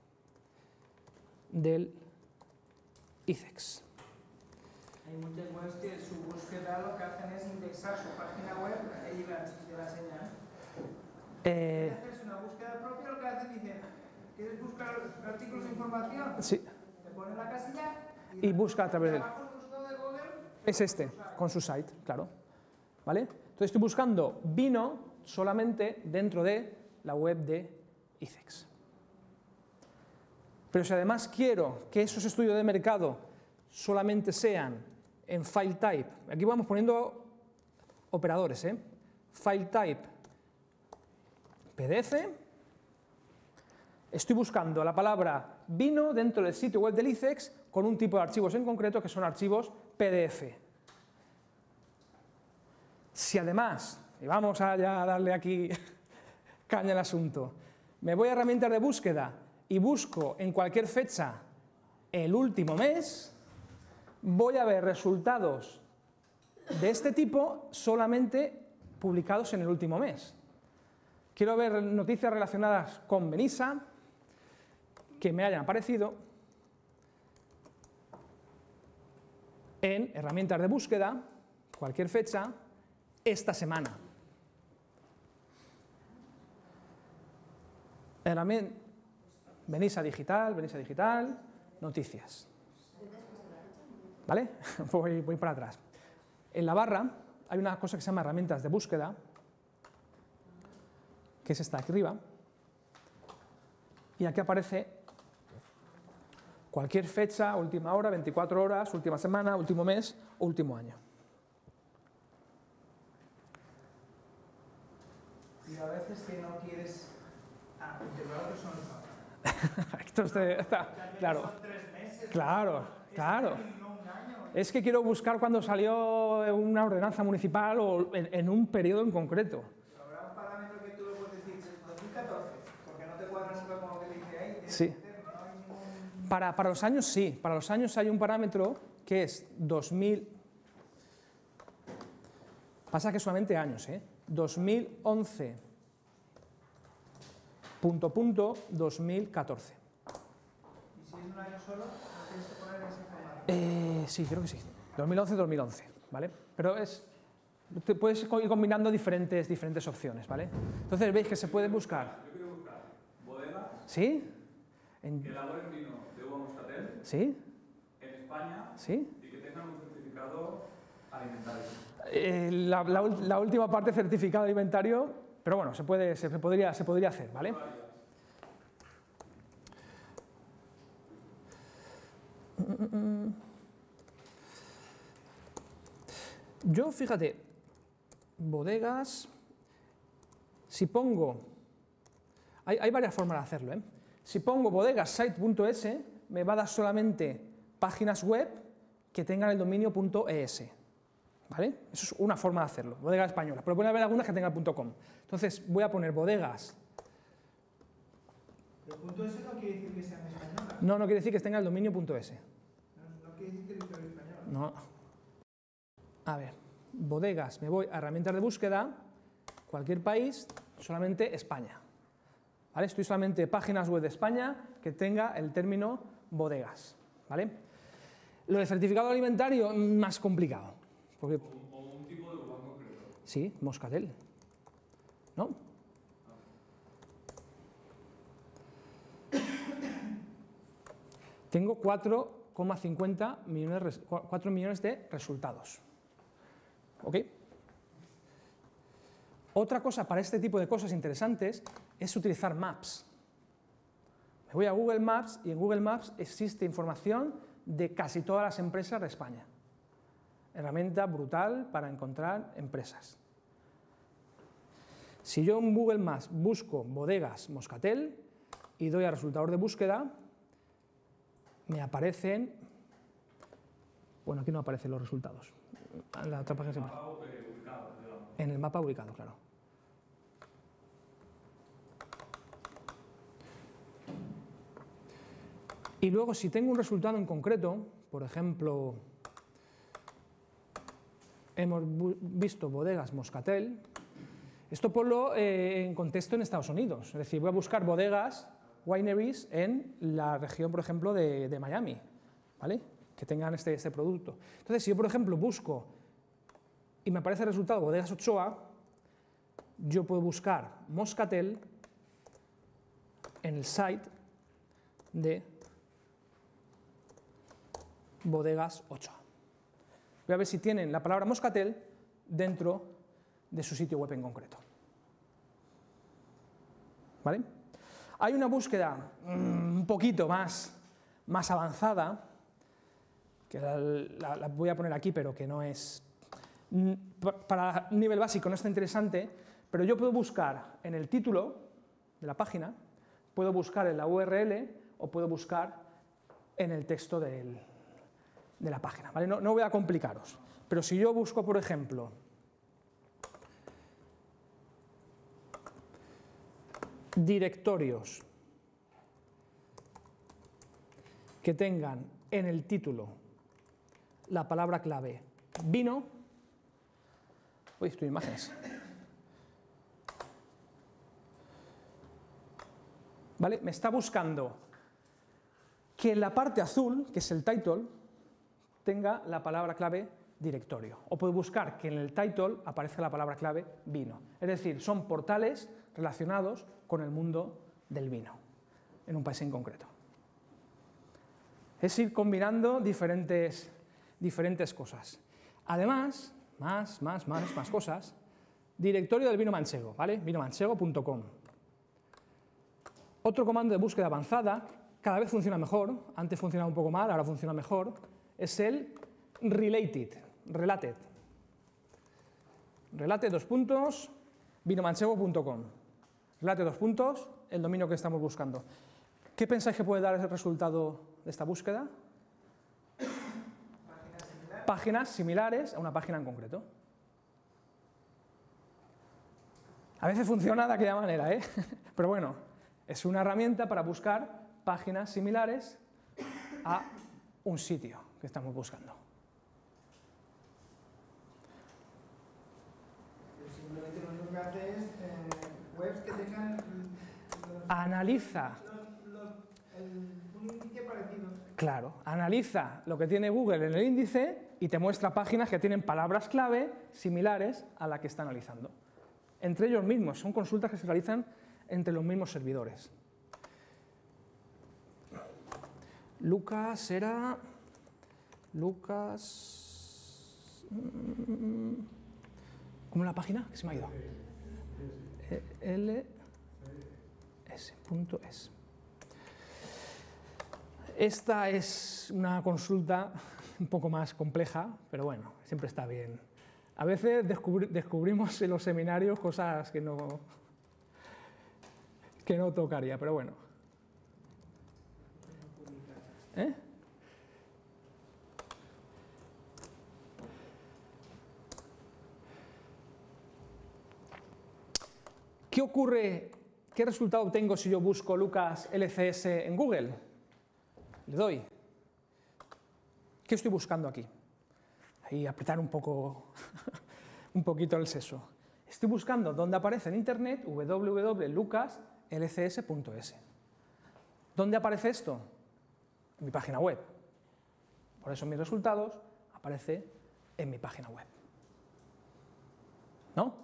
del ICEX. Hay muchas webs que su búsqueda lo que hacen es indexar su página web y la, y la señal. Eh, Si haces una búsqueda propia, lo que hacen dicen, ¿quieres buscar artículos de información? sí, Te ponen la casilla y busca a través del... abajo el buscador de Google Es este, con su site, claro. ¿Vale? Entonces estoy buscando vino solamente dentro de la web de ICEX. Pero si además quiero que esos estudios de mercado solamente sean en file type, aquí vamos poniendo operadores, ¿eh? File type P D F, estoy buscando la palabra vino dentro del sitio web del ICEX con un tipo de archivos en concreto que son archivos P D F. Si además, y vamos a ya darle aquí caña al asunto, me voy a herramientas de búsqueda y busco en cualquier fecha el último mes, voy a ver resultados de este tipo solamente publicados en el último mes. Quiero ver noticias relacionadas con Benissa que me hayan aparecido en herramientas de búsqueda, cualquier fecha, esta semana. Herramienta Benissa digital, Benissa digital, noticias. ¿Vale? Voy, voy para atrás. En la barra hay una cosa que se llama herramientas de búsqueda, que es esta aquí arriba, y aquí aparece cualquier fecha, última hora, veinticuatro horas, última semana, último mes o último año. Y a veces que no quieres... Ah, intervalos que son el Papa. Entonces, está, claro, Son tres meses. claro, claro. No un año. Es que quiero buscar cuando salió una ordenanza municipal o en, en un periodo en concreto. Habrá un parámetro que tú le puedes decir dos mil catorce, porque no te cuadra nunca con lo que dice ahí. Tienes Sí. que meter, no hay ningún... Para, para los años sí, para los años hay un parámetro que es dos mil... Pasa que solamente años, ¿eh? dos mil once, punto, punto, dos mil catorce. Y si es un año solo, no tienes que poner ese formato. Eh, sí, creo que sí. dos mil once, dos mil once, ¿vale? Pero es... Te puedes ir combinando diferentes, diferentes opciones, ¿vale? Entonces veis que se puede buscar. Yo quiero buscar bodegas ¿Sí? En- que elaboren vino de uva moscatel ¿Sí? en España ¿Sí? y que tengan un certificado alimentario. Eh, la, la ul- la última parte, certificado alimentario, pero bueno, se, puede, se, se podría, se podría hacer, ¿vale? Yo, fíjate, bodegas, si pongo, hay, hay varias formas de hacerlo, ¿eh? Si pongo bodegassite.es, me va a dar solamente páginas web que tengan el dominio .es, ¿vale? Eso es una forma de hacerlo, bodega española, pero puede haber algunas que tengan .com. Entonces voy a poner bodegas. Pero punto S no quiere decir que sea en español. No, no quiere decir que tenga el dominio .es. No, no quiere decir que sea en español. No. A ver, bodegas, me voy a herramientas de búsqueda, cualquier país, solamente España. ¿Vale? Estoy solamente páginas web de España que tenga el término bodegas. ¿Vale? Lo de certificado alimentario, más complicado. Porque, O, o un tipo de uva en concreto. sí, moscatel. ¿No? Tengo cuatro coma cincuenta millones, res- cuatro millones de resultados. ¿Ok? Otra cosa para este tipo de cosas interesantes es utilizar Maps. Me voy a Google Maps y en Google Maps existe información de casi todas las empresas de España. Herramienta brutal para encontrar empresas. Si yo en Google Maps busco bodegas Moscatel y doy a resultador de búsqueda, me aparecen, bueno, aquí no aparecen los resultados, en la otra página siempre. Mapa ubicado, digamos. En el mapa ubicado, claro. Y luego, si tengo un resultado en concreto, por ejemplo, hemos bu- visto bodegas Moscatel, esto ponlo eh, en contexto en Estados Unidos. Es decir, voy a buscar bodegas, wineries, en la región, por ejemplo, de, de Miami, ¿vale? Que tengan este, este producto. Entonces, si yo, por ejemplo, busco y me aparece el resultado bodegas Ochoa, yo puedo buscar Moscatel en el site de bodegas Ochoa. Voy a ver si tienen la palabra Moscatel dentro de su sitio web en concreto. ¿Vale? Hay una búsqueda mm, un poquito más, más avanzada, que la, la- la voy a poner aquí, pero que no es... mm, pa- Para un nivel básico no está interesante, pero yo puedo buscar en el título de la página, puedo buscar en la U R L o puedo buscar en el texto del, de la página. ¿Vale? No, no voy a complicaros, pero si yo busco, por ejemplo, directorios que tengan en el título la palabra clave vino. Uy, estoy en imágenes. ¿Vale? Me está buscando que en la parte azul, que es el title, tenga la palabra clave directorio. O puedo buscar que en el title aparezca la palabra clave vino. Es decir, son portales relacionados con el mundo del vino, en un país en concreto. Es ir combinando diferentes, diferentes cosas. Además, más, más, más, más cosas. Directorio del vino manchego, ¿vale? vino manchego punto com. Otro comando de búsqueda avanzada, cada vez funciona mejor, antes funcionaba un poco mal, ahora funciona mejor, es el related, related. Related dos puntos, vino manchego punto com. Related dos puntos, el dominio que estamos buscando. ¿Qué pensáis que puede dar el resultado de esta búsqueda? Páginas similares a una página en concreto. A veces funciona de aquella manera, ¿eh? Pero bueno, es una herramienta para buscar páginas similares a un sitio que estamos buscando. Simplemente lo único que hace es eh, webs que tengan los, Analiza. los, los, el, un índice parecido. Claro, analiza lo que tiene Google en el índice y te muestra páginas que tienen palabras clave similares a la que está analizando. Entre ellos mismos, son consultas que se realizan entre los mismos servidores. Lucas era... Lucas... ¿Cómo es la página? Que se me ha ido. L S punto es. Esta es una consulta un poco más compleja, pero bueno, siempre está bien. A veces descubri descubrimos en los seminarios cosas que no, que no tocaría, pero bueno. ¿Eh? ¿Qué ocurre? ¿Qué resultado obtengo si yo busco Lucas L C S en Google? Le doy. ¿Qué estoy buscando aquí? Ahí apretar un poco, un poquito el seso. Estoy buscando dónde aparece en Internet w w w punto lucas l c s punto es. ¿Dónde aparece esto? En mi página web. Por eso mis resultados aparecen en mi página web. ¿No?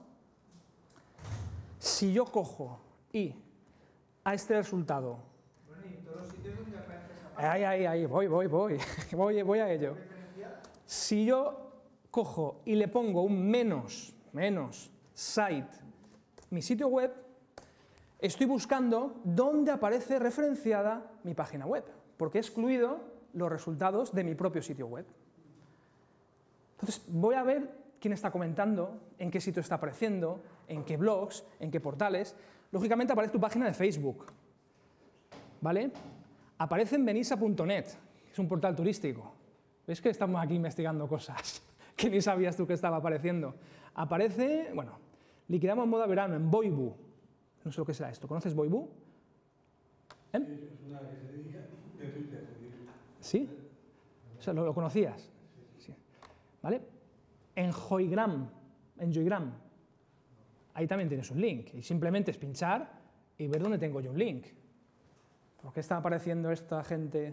Si yo cojo y a este resultado... Bueno, y en todos los sitios donde aparece esa página. Ahí, ahí, ahí, voy, voy, voy, voy, voy a ello. Si yo cojo y le pongo un menos, menos, site, mi sitio web, estoy buscando dónde aparece referenciada mi página web, porque he excluido los resultados de mi propio sitio web. Entonces, voy a ver quién está comentando, en qué sitio está apareciendo, en qué blogs, en qué portales. Lógicamente aparece tu página de Facebook, ¿vale? Aparece en benissa punto net, que es un portal turístico. ¿Ves que estamos aquí investigando cosas que ni sabías tú que estaba apareciendo? Aparece, bueno, liquidamos moda verano en Voibu. No sé lo que será esto. ¿Conoces Voibu? ¿Eh? Sí, es una que se dedica de Twitter. ¿Sí? O sea, ¿lo, lo conocías? Sí. ¿Vale? En Joygram, en Joygram, ahí también tienes un link. Y simplemente es pinchar y ver dónde tengo yo un link. ¿Por qué está apareciendo esta gente?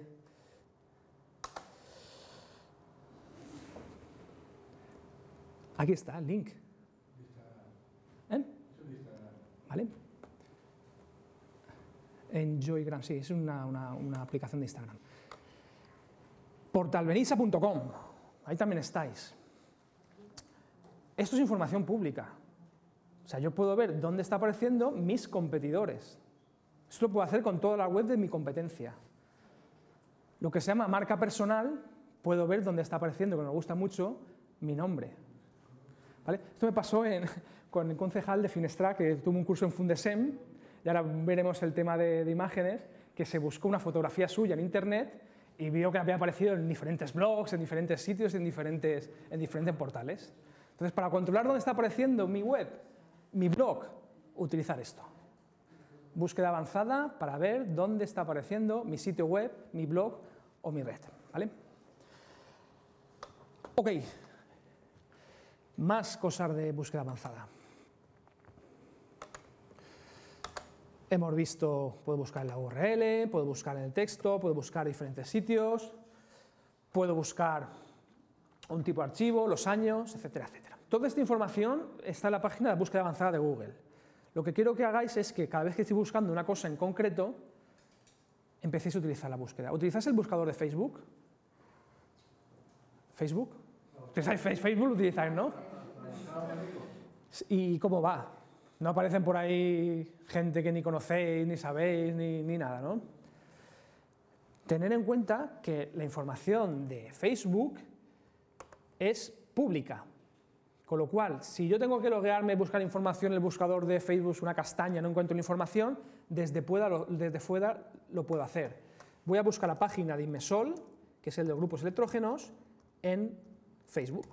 Aquí está el link. ¿Eh? ¿Vale? En Joygram, sí, es una, una, una aplicación de Instagram. portal benissa punto com, ahí también estáis. Esto es información pública. O sea, yo puedo ver dónde está apareciendo mis competidores. Esto lo puedo hacer con toda la web de mi competencia. Lo que se llama marca personal, puedo ver dónde está apareciendo, que me gusta mucho, mi nombre. ¿Vale? Esto me pasó en, con el concejal de Finestra, que tuvo un curso en Fundesem, y ahora veremos el tema de, de imágenes, que se buscó una fotografía suya en Internet y vio que había aparecido en diferentes blogs, en diferentes sitios, en diferentes, en diferentes portales. Entonces, para controlar dónde está apareciendo mi web, mi blog, utilizar esto. Búsqueda avanzada para ver dónde está apareciendo mi sitio web, mi blog o mi red, ¿vale? Ok, más cosas de búsqueda avanzada. Hemos visto, puedo buscar en la U R L, puedo buscar en el texto, puedo buscar diferentes sitios, puedo buscar un tipo de archivo, los años, etcétera, etcétera. Toda esta información está en la página de búsqueda avanzada de Google. Lo que quiero que hagáis es que cada vez que estoy buscando una cosa en concreto, empecéis a utilizar la búsqueda. ¿Utilizáis el buscador de Facebook? ¿Facebook? ¿Utilizáis Facebook? ¿Utilizáis, no? ¿Y cómo va? No aparecen por ahí gente que ni conocéis, ni sabéis, ni, ni nada, ¿no? Tener en cuenta que la información de Facebook es pública. Con lo cual, si yo tengo que loguearme y buscar información en el buscador de Facebook, una castaña, no encuentro la información, desde, pueda, desde fuera lo puedo hacer. Voy a buscar la página de Inmesol, que es el de grupos electrógenos, en Facebook.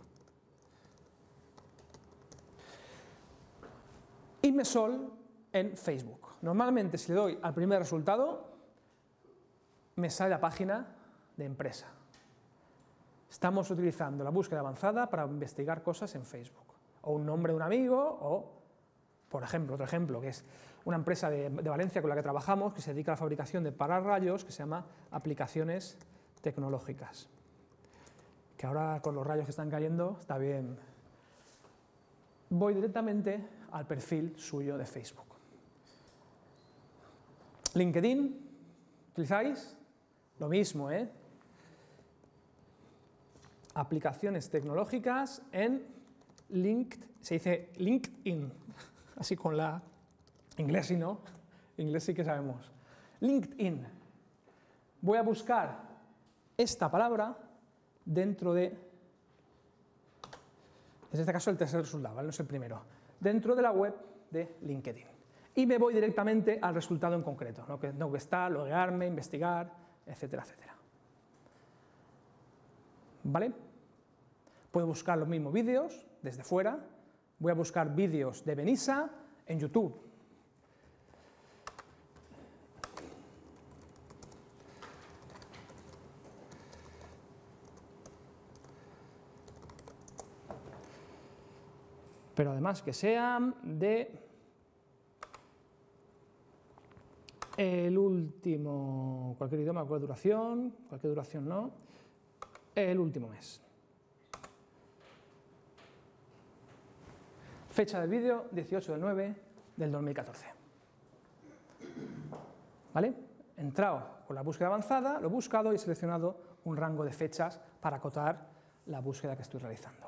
Inmesol en Facebook. Normalmente, si le doy al primer resultado, me sale la página de empresa. Estamos utilizando la búsqueda avanzada para investigar cosas en Facebook. O un nombre de un amigo, o, por ejemplo, otro ejemplo, que es una empresa de, de Valencia con la que trabajamos, que se dedica a la fabricación de pararrayos, que se llama Aplicaciones Tecnológicas. Que ahora, con los rayos que están cayendo, está bien. Voy directamente al perfil suyo de Facebook. LinkedIn, ¿utilizáis? Lo mismo, ¿eh? Aplicaciones tecnológicas en LinkedIn, se dice LinkedIn, así con la inglés sí, ¿no? Inglés sí que sabemos. LinkedIn. Voy a buscar esta palabra dentro de, en este caso el tercer resultado, ¿vale? No es el primero, dentro de la web de LinkedIn. Y me voy directamente al resultado en concreto, ¿no? Que tengo que estar, loguearme, investigar, etcétera, etcétera. ¿Vale? Puedo buscar los mismos vídeos desde fuera. Voy a buscar vídeos de Benissa en YouTube. Pero además que sean de el último, cualquier idioma, cualquier duración, cualquier duración no, el último mes. Fecha del vídeo, dieciocho del nueve del dos mil catorce. ¿Vale? He entrado con la búsqueda avanzada, lo he buscado y he seleccionado un rango de fechas para acotar la búsqueda que estoy realizando.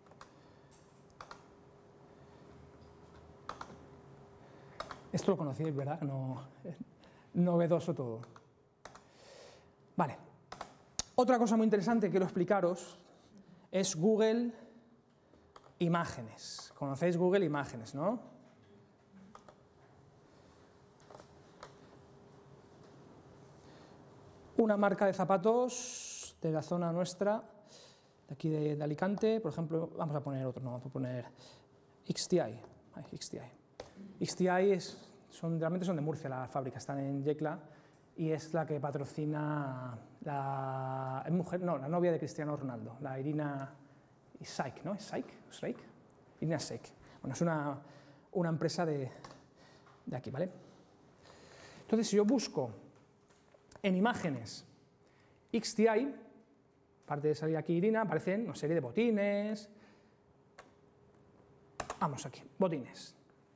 Esto lo conocéis, ¿verdad? No, novedoso todo. Vale. Otra cosa muy interesante que quiero explicaros es Google Imágenes. Conocéis Google Imágenes, ¿no? Una marca de zapatos de la zona nuestra, de aquí de, de Alicante, por ejemplo, vamos a poner otro, no, vamos a poner X T I. Ay, X T I. X T I es, son, realmente son de Murcia, la fábrica, están en Yecla y es la que patrocina la mujer, no, la novia de Cristiano Ronaldo, la Irina Shayk, ¿no? ¿Es Shayk? ¿Shayk? Irina Shayk. Bueno, es una, una empresa de, de aquí, ¿vale? Entonces, si yo busco en imágenes X T I, aparte de salir aquí Irina, aparecen una serie de botines. Vamos aquí, botines.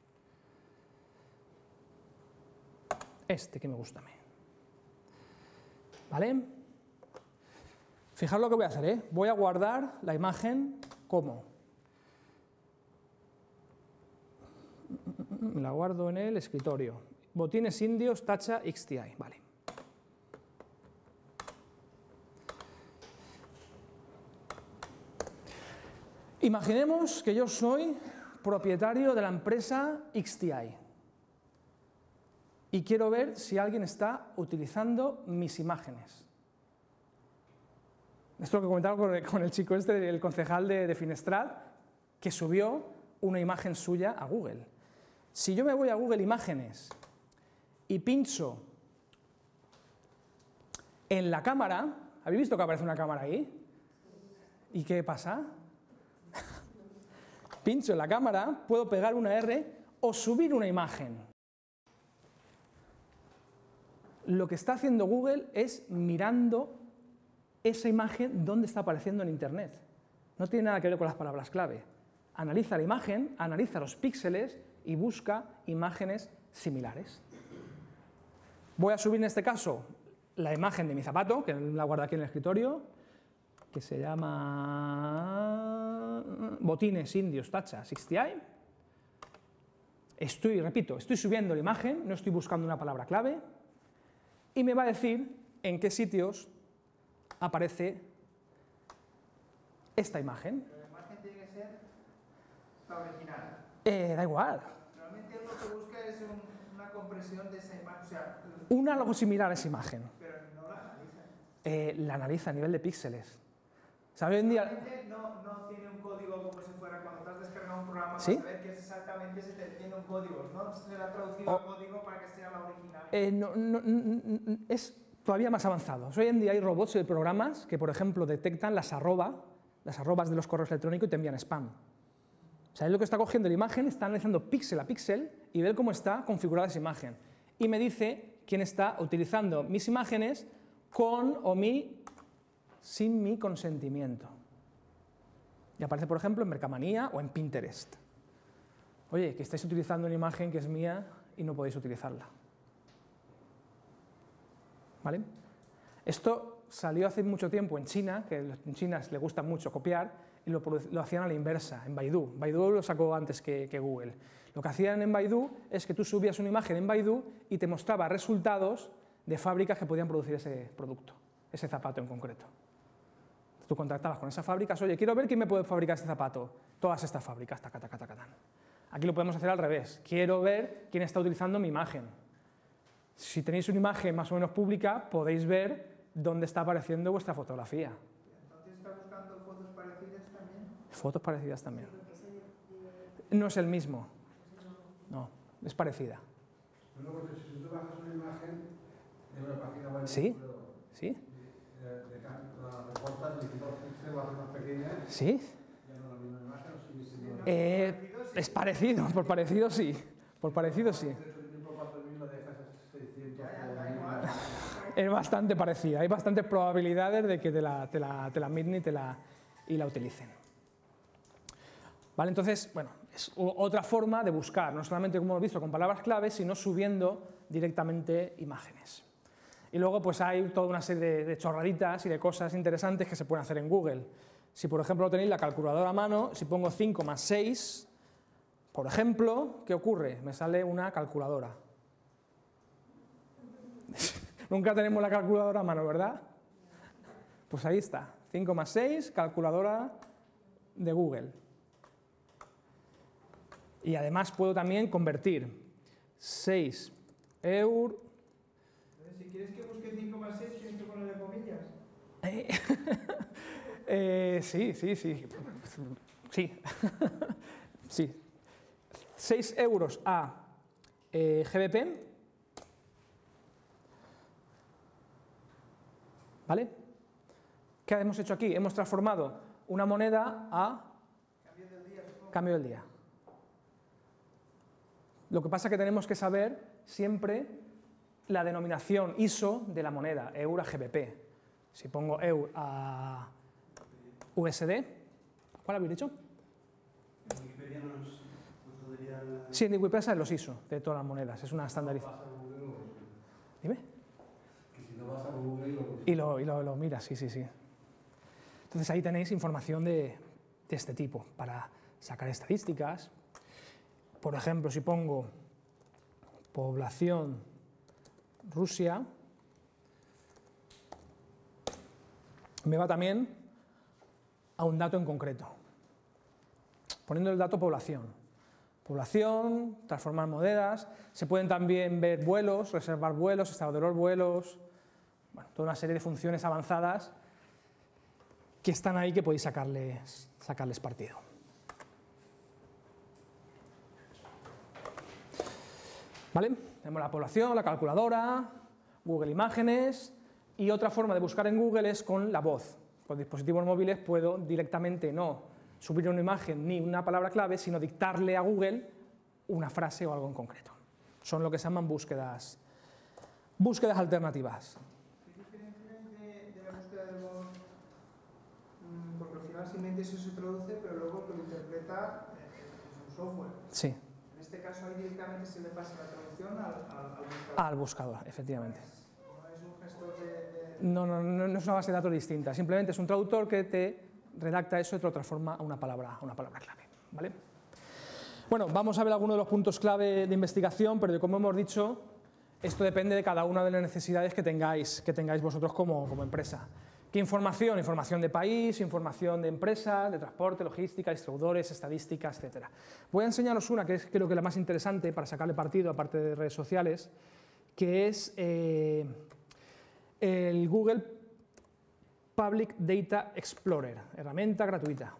Este que me gusta a mí. ¿Vale? Fijaros lo que voy a hacer, ¿eh? Voy a guardar la imagen como. La guardo en el escritorio. Botines indios, tacha, X T I. Vale. Imaginemos que yo soy propietario de la empresa X T I. Y quiero ver si alguien está utilizando mis imágenes. Esto es lo que comentaba con el, con el chico este, el concejal de, de Finestrat, que subió una imagen suya a Google. Si yo me voy a Google Imágenes y pincho en la cámara, ¿Habéis visto que aparece una cámara ahí? ¿Y qué pasa? Pincho en la cámara, puedo pegar una R o subir una imagen. Lo que está haciendo Google es mirando esa imagen dónde está apareciendo en Internet. No tiene nada que ver con las palabras clave. Analiza la imagen, analiza los píxeles y busca imágenes similares. Voy a subir en este caso la imagen de mi zapato, que la guardo aquí en el escritorio, que se llama Botines Indios Tacha sesenta i. Estoy, repito, estoy subiendo la imagen, no estoy buscando una palabra clave, y me va a decir en qué sitios aparece esta imagen. Pero la imagen tiene que ser la original. Eh, da igual. Realmente lo que busca es un, una compresión de esa imagen. O sea, Un algo similar a esa imagen. pero no la analiza. Eh, la analiza a nivel de píxeles. O sea, hoy en día... Realmente no, no tiene un código como si fuera cuando te has descargado un programa ¿Sí? para saber qué es exactamente si te tiene un código. No se le ha traducido Oh. el código para que sea la original. Eh, no, no, no, es todavía más avanzado. Hoy en día hay robots y programas que, por ejemplo, detectan las arroba, las arrobas de los correos electrónicos y te envían spam. O sea, es lo que está cogiendo la imagen, está analizando píxel a píxel y ve cómo está configurada esa imagen. Y me dice quién está utilizando mis imágenes con o mi, sin mi consentimiento. Y aparece, por ejemplo, en Mercamanía o en Pinterest. Oye, que estáis utilizando una imagen que es mía y no podéis utilizarla. ¿Vale? Esto salió hace mucho tiempo en China, que en China les gusta mucho copiar, y lo, lo hacían a la inversa, en Baidu. Baidu lo sacó antes que, que Google. Lo que hacían en Baidu es que tú subías una imagen en Baidu y te mostraba resultados de fábricas que podían producir ese producto, ese zapato en concreto. Tú contactabas con esas fábricas, oye, quiero ver quién me puede fabricar este zapato. Todas estas fábricas, taca, taca, taca, taca. Aquí lo podemos hacer al revés. Quiero ver quién está utilizando mi imagen. Si tenéis una imagen más o menos pública, podéis ver dónde está apareciendo vuestra fotografía. Entonces está buscando fotos parecidas también. Fotos parecidas también. No es el mismo. No, es parecida. Bueno, porque si tú bajas una imagen de una página web, ¿Sí? pero, ¿Sí? eh, de, ca- la recortas y dos píxeles lo haces más pequeña, ¿Sí? ya no es la misma imagen, o sigue siendo la Eh, es parecido, por parecido sí. Por parecido sí. por cuatro mil lo dejas a seiscientos. Ya, ya, da igual. Es bastante parecida. Hay bastantes probabilidades de que te la, te la, te la miren y, te la, y la utilicen. ¿Vale? Entonces, bueno, es otra forma de buscar, no solamente como hemos visto con palabras clave, sino subiendo directamente imágenes. Y luego pues hay toda una serie de, de chorraditas y de cosas interesantes que se pueden hacer en Google. Si por ejemplo tenéis la calculadora a mano, si pongo cinco más seis, por ejemplo, ¿qué ocurre? Me sale una calculadora. Nunca tenemos la calculadora a mano, ¿verdad? Pues ahí está, cinco más seis, calculadora de Google. Y además puedo también convertir seis euros... Si quieres que busque cinco más seis, tienes que ponerle comillas. Eh, eh, sí, sí, sí. Sí. Sí. seis euros a eh, G B P. ¿Vale? ¿Qué hemos hecho aquí? Hemos transformado una moneda a Cambio del día, supongo. cambio del día. Lo que pasa es que tenemos que saber siempre la denominación I S O de la moneda, euro a G B P. Si pongo euro a U S D, ¿cuál habéis dicho? En Wikipedia nos, nos lo diría la... Sí, en Wikipedia salen los I S O de todas las monedas, es una estandarización. Vas a Google lo buscas. Dime. Que si no vas a Google lo buscas. Y lo, y lo, lo miras, sí, sí, sí. Entonces ahí tenéis información de, de este tipo para sacar estadísticas. Por ejemplo, si pongo población Rusia, me va también a un dato en concreto. Poniendo el dato población. Población, transformar monedas, se pueden también ver vuelos, reservar vuelos, estado de los vuelos, bueno, toda una serie de funciones avanzadas que están ahí que podéis sacarles, sacarles partido. ¿Vale? Tenemos la población, la calculadora, Google Imágenes Y otra forma de buscar en Google es con la voz. Con dispositivos móviles puedo directamente no subir una imagen ni una palabra clave, sino dictarle a Google una frase o algo en concreto. Son lo que se llaman búsquedas, búsquedas alternativas. ¿Qué diferencia hay de, de la búsqueda de voz? Mm, Porque al final simplemente eso se traduce, pero luego que lo interpreta eh, es un software. Sí. En este caso ahí directamente se le pasa la traducción al, al, al buscador. Al buscador, efectivamente. No es un gestor de... de... No, no, no, no es una base de datos distinta, simplemente es un traductor que te redacta eso y te lo transforma a una palabra, a una palabra clave. ¿Vale? Bueno, vamos a ver algunos de los puntos clave de investigación, pero como hemos dicho, esto depende de cada una de las necesidades que tengáis, que tengáis vosotros como, como empresa. ¿Qué información? Información de país, información de empresa, de transporte, logística, distribuidores, estadísticas, etcétera. Voy a enseñaros una que es creo que la más interesante para sacarle partido, aparte de redes sociales, que es eh, el Google Public Data Explorer, herramienta gratuita.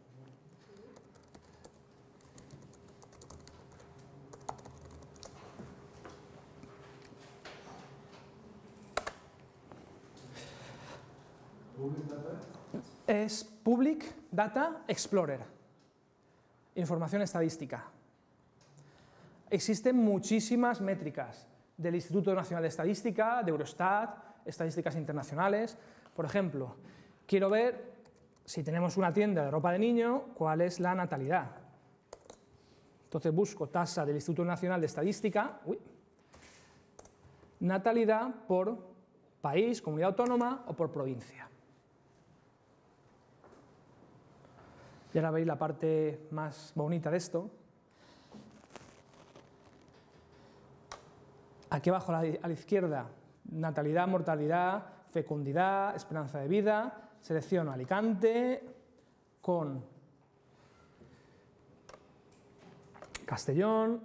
Es Public Data Explorer, información estadística. Existen muchísimas métricas del Instituto Nacional de Estadística, de Eurostat, estadísticas internacionales. Por ejemplo, quiero ver, si tenemos una tienda de ropa de niño, cuál es la natalidad. Entonces busco tasa del Instituto Nacional de Estadística, uy, natalidad por país, comunidad autónoma o por provincia. Y ahora veis la parte más bonita de esto. Aquí abajo a la izquierda, natalidad, mortalidad, fecundidad, esperanza de vida. Selecciono Alicante con Castellón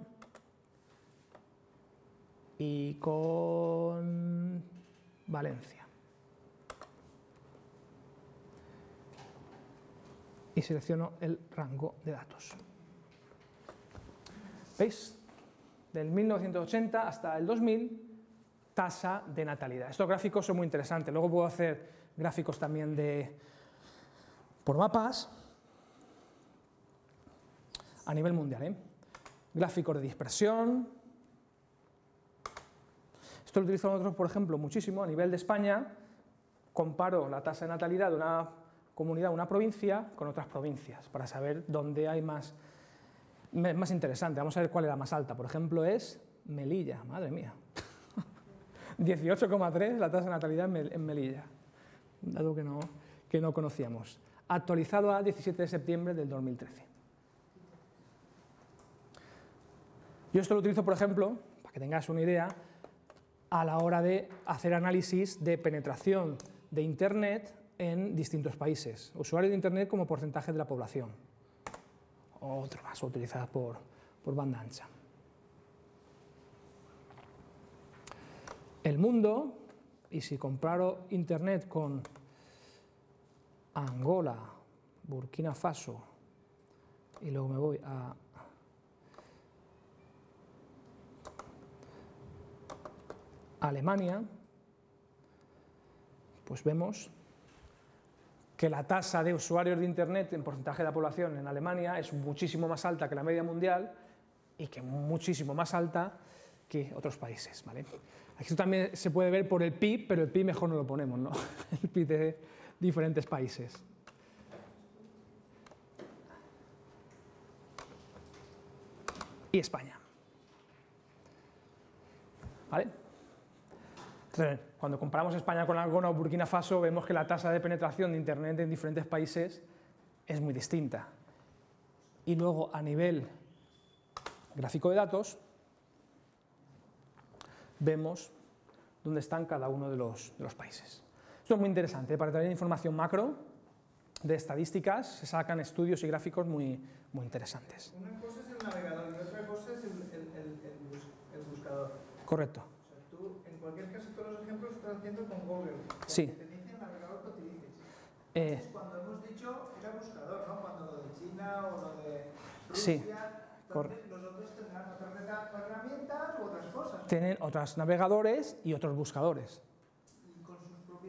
y con Valencia. Y selecciono el rango de datos. ¿Veis? Del mil novecientos ochenta hasta el dos mil, tasa de natalidad. Estos gráficos son muy interesantes. Luego puedo hacer gráficos también de, por mapas a nivel mundial, ¿eh? Gráficos de dispersión. Esto lo utilizamos nosotros, por ejemplo, muchísimo a nivel de España. Comparo la tasa de natalidad de una comunidad, una provincia, con otras provincias, para saber dónde hay más, más interesante. Vamos a ver cuál es la más alta. Por ejemplo, es Melilla, madre mía. dieciocho coma tres la tasa de natalidad en Melilla, un dato que no, que no conocíamos. Actualizado a diecisiete de septiembre del dos mil trece. Yo esto lo utilizo, por ejemplo, para que tengáis una idea, a la hora de hacer análisis de penetración de Internet en distintos países. Usuarios de Internet como porcentaje de la población. Otro más utilizado por, por banda ancha. El mundo, y si comparo Internet con Angola, Burkina Faso, y luego me voy a Alemania, pues vemos que la tasa de usuarios de Internet en porcentaje de la población en Alemania es muchísimo más alta que la media mundial y que muchísimo más alta que otros países, ¿vale? Esto también se puede ver por el P I B, pero el P I B mejor no lo ponemos, ¿no? El P I B de diferentes países. Y España. ¿Vale? Entonces, cuando comparamos España con Angola o Burkina Faso, vemos que la tasa de penetración de Internet en diferentes países es muy distinta. Y luego, a nivel gráfico de datos, vemos dónde están cada uno de los, de los países. Esto es muy interesante, ¿eh? Para tener información macro de estadísticas se sacan estudios y gráficos muy, muy interesantes. Una cosa es el navegador y otra cosa es el, el, el, el, bus, el buscador. Correcto. O sea, tú, en cualquier caso, todos los ejemplos estás haciendo con Google. Sí. Te dice el navegador que utilices. Eh, Entonces, cuando hemos dicho era buscador, ¿no? Cuando lo de China o lo de Rusia, Sí. entonces los otros tendrán otras herramientas u otras cosas. Tienen otros navegadores y otros buscadores. Y con sus propios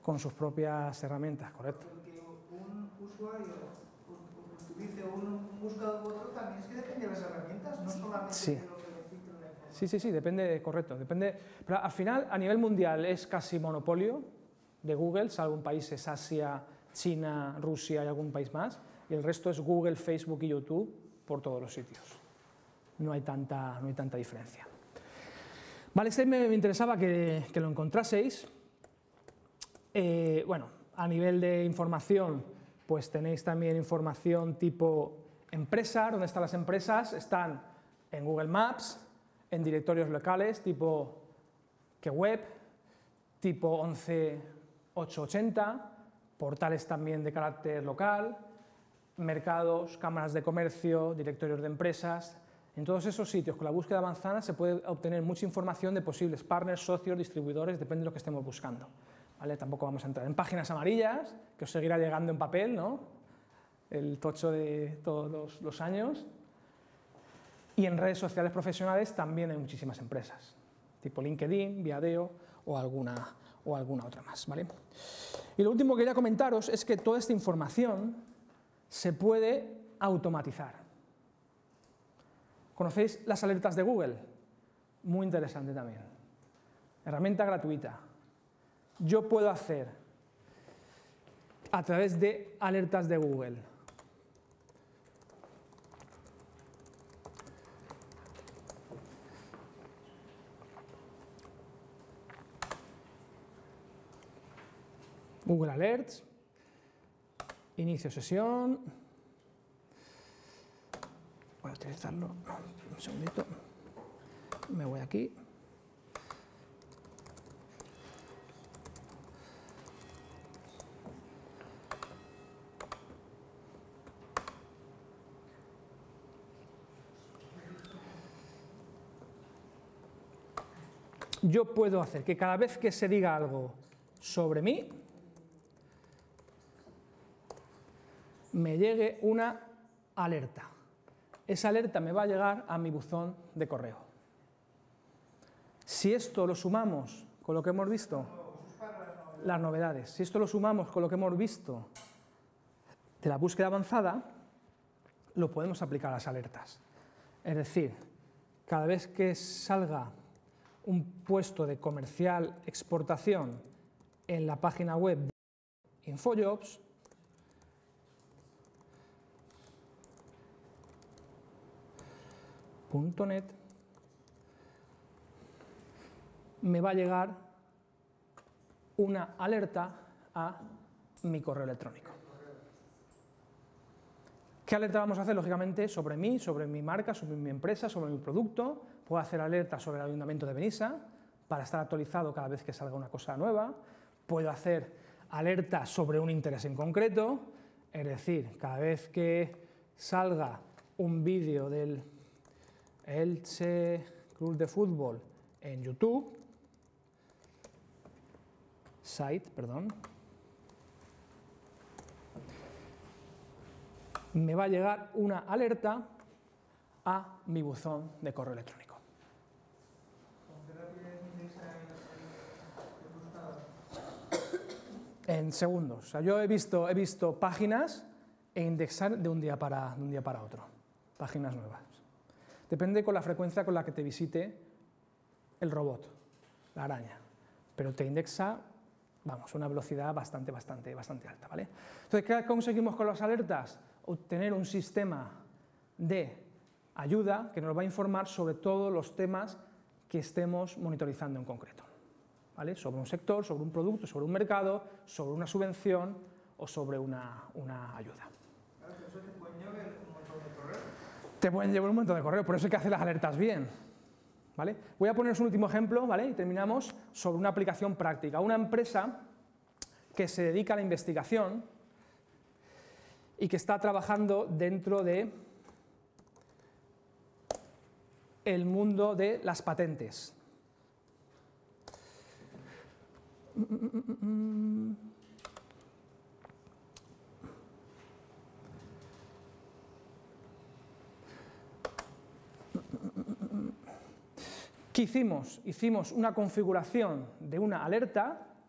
con sus propias herramientas, correcto. Porque un usuario utilice un buscador u otro también es que depende de las herramientas, no solamente Sí. de lo que le filtre la información. Sí, sí, sí, depende, correcto, depende. Pero al final, a nivel mundial, es casi monopolio de Google, salvo un país es Asia, China, Rusia y algún país más, y el resto es Google, Facebook y YouTube por todos los sitios. No hay tanta, no hay tanta diferencia. Vale, este me, me interesaba que, que lo encontraseis. Eh, bueno, a nivel de información, pues tenéis también información tipo empresa, ¿dónde están las empresas? Están en Google Maps, en directorios locales tipo que web, tipo once ochocientos ochenta, portales también de carácter local, mercados, cámaras de comercio, directorios de empresas. En todos esos sitios, con la búsqueda avanzada, se puede obtener mucha información de posibles partners, socios, distribuidores, depende de lo que estemos buscando. ¿Vale? Tampoco vamos a entrar en páginas amarillas, que os seguirá llegando en papel, ¿no? El tocho de todos los, los años. Y en redes sociales profesionales también hay muchísimas empresas, tipo LinkedIn, Viadeo o alguna, o alguna otra más. ¿Vale? Y lo último que quería comentaros es que toda esta información se puede automatizar. ¿Conocéis las alertas de Google? Muy interesante también. Herramienta gratuita. Yo puedo hacer, a través de alertas de Google, Google Alerts, inicio sesión, voy a utilizarlo, un segundito, me voy aquí. Yo puedo hacer que cada vez que se diga algo sobre mí, me llegue una alerta. Esa alerta me va a llegar a mi buzón de correo. Si esto lo sumamos con lo que hemos visto, las novedades, si esto lo sumamos con lo que hemos visto de la búsqueda avanzada, lo podemos aplicar a las alertas. Es decir, cada vez que salga un puesto de comercial exportación en la página web de InfoJobs, punto net, me va a llegar una alerta a mi correo electrónico. ¿Qué alerta vamos a hacer? Lógicamente sobre mí, sobre mi marca, sobre mi empresa, sobre mi producto. Puedo hacer alertas sobre el Ayuntamiento de Benissa para estar actualizado cada vez que salga una cosa nueva. Puedo hacer alertas sobre un interés en concreto, es decir, cada vez que salga un vídeo del Elche Club de Fútbol en YouTube, site, perdón, me va a llegar una alerta a mi buzón de correo electrónico. En segundos. O sea, yo he visto, he visto páginas e indexar de un día para, de un día para otro. Páginas nuevas. Depende con la frecuencia con la que te visite el robot, la araña. Pero te indexa, vamos, a una velocidad bastante, bastante, bastante alta, ¿vale? Entonces, ¿qué conseguimos con las alertas? Obtener un sistema de ayuda que nos va a informar sobre todos los temas que estemos monitorizando en concreto, ¿vale? Sobre un sector, sobre un producto, sobre un mercado, sobre una subvención o sobre una, una ayuda. ¿Eso te pueden llevar un montón de correos? Te pueden llevar un montón de correos, por eso hay que hacer las alertas bien, ¿vale? Voy a poneros un último ejemplo, ¿vale? Y terminamos sobre una aplicación práctica. Una empresa que se dedica a la investigación y que está trabajando dentro de el mundo de las patentes. ¿Qué hicimos? Hicimos una configuración de una alerta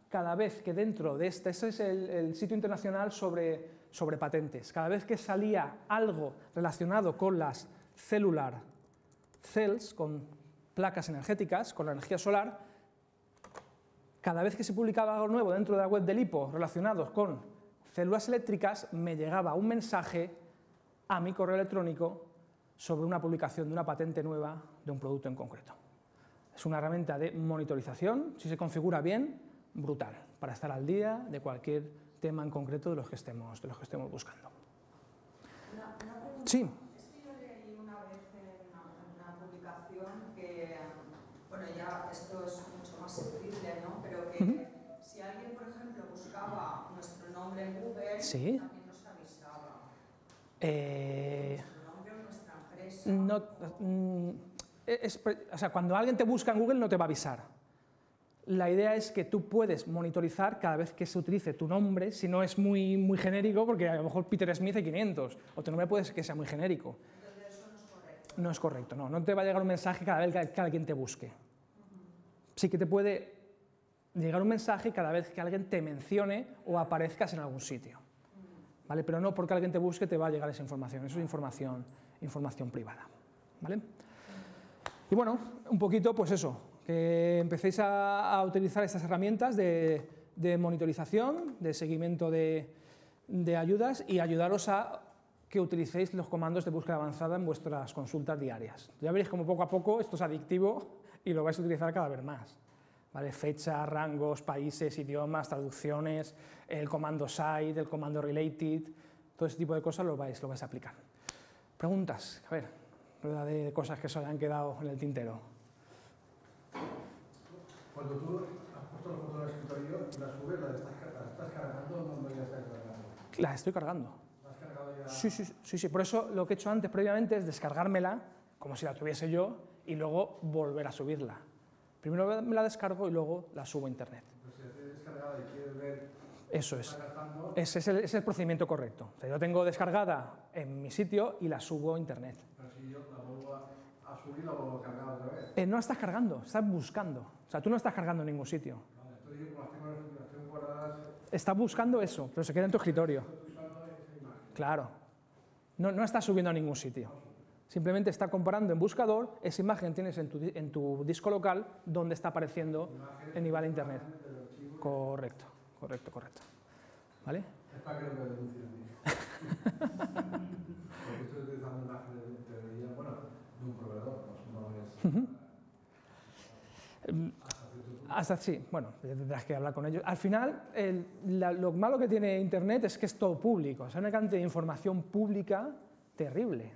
cada vez que dentro de este, ese es el, el sitio internacional sobre, sobre patentes, cada vez que salía algo relacionado con las cellular cells, con placas energéticas, con la energía solar, cada vez que se publicaba algo nuevo dentro de la web del I P O relacionado con células eléctricas, me llegaba un mensaje a mi correo electrónico sobre una publicación de una patente nueva de un producto en concreto. Es una herramienta de monitorización, si se configura bien, brutal, para estar al día de cualquier tema en concreto de los que estemos, de los que estemos buscando. Una, una pregunta. Sí. Es que yo leí una vez en una, en una publicación que, bueno, ya esto es mucho más sensible, ¿no? Pero que Uh-huh. si alguien, por ejemplo, buscaba nuestro nombre en Google, Sí. también nos avisaba. Eh, Nuestro nombre o nuestra empresa. no, mm, es, o sea, cuando alguien te busca en Google no te va a avisar. La idea es que tú puedes monitorizar cada vez que se utilice tu nombre, si no es muy, muy genérico, porque a lo mejor Peter Smith hay quinientos, o tu nombre puede ser que sea muy genérico. Entonces eso no es correcto. No es correcto, no. No te va a llegar un mensaje cada vez que, que alguien te busque. Sí que te puede llegar un mensaje cada vez que alguien te mencione o aparezcas en algún sitio. ¿Vale? Pero no porque alguien te busque te va a llegar esa información. Eso es información, información privada. ¿Vale? Y bueno, un poquito pues eso, que empecéis a, a utilizar estas herramientas de, de monitorización, de seguimiento de, de ayudas y ayudaros a que utilicéis los comandos de búsqueda avanzada en vuestras consultas diarias. Ya veréis como poco a poco esto es adictivo y lo vais a utilizar cada vez más. ¿Vale? Fechas, rangos, países, idiomas, traducciones, el comando site, el comando related, todo ese tipo de cosas lo vais, lo vais a aplicar. Preguntas, a ver, rueda de cosas que se hayan quedado en el tintero. Cuando tú has puesto la foto en el escritorio y la subes, ¿la estás, la estás cargando o no ya estás cargando? Las estoy cargando. ¿La has cargado ya? Sí, sí, sí, sí, por eso lo que he hecho antes previamente es descargármela, como si la tuviese yo, y luego volver a subirla. Primero me la descargo y luego la subo a internet. Pues si la tienes descargada y quieres ver... Eso es. está gastando, Ese es el, ese es el procedimiento correcto. O sea, yo tengo descargada en mi sitio y la subo a internet. pero si yo la vuelvo a, a subir, la vuelvo a cargar otra vez. Eh, no la estás cargando, estás buscando. O sea, tú no estás cargando en ningún sitio. Vale, entonces yo como las tengo, las tengo guardadas, Estás buscando eso, pero se queda en tu escritorio. estoy usando esa imagen. Claro. No, no estás subiendo a ningún sitio. Simplemente está comparando en buscador esa imagen que tienes en tu, en tu disco local donde está apareciendo en nivel de internet. Correcto, correcto, correcto. ¿Vale? Es para que no me denuncien a mí. Porque estoy utilizando imágenes de, de, de, bueno, de un proveedor, no, no es... Uh-huh. Hasta sí, bueno, tendrás que hablar con ellos. Al final, el, la, lo malo que tiene Internet es que es todo público, o sea, una cantidad de información pública terrible.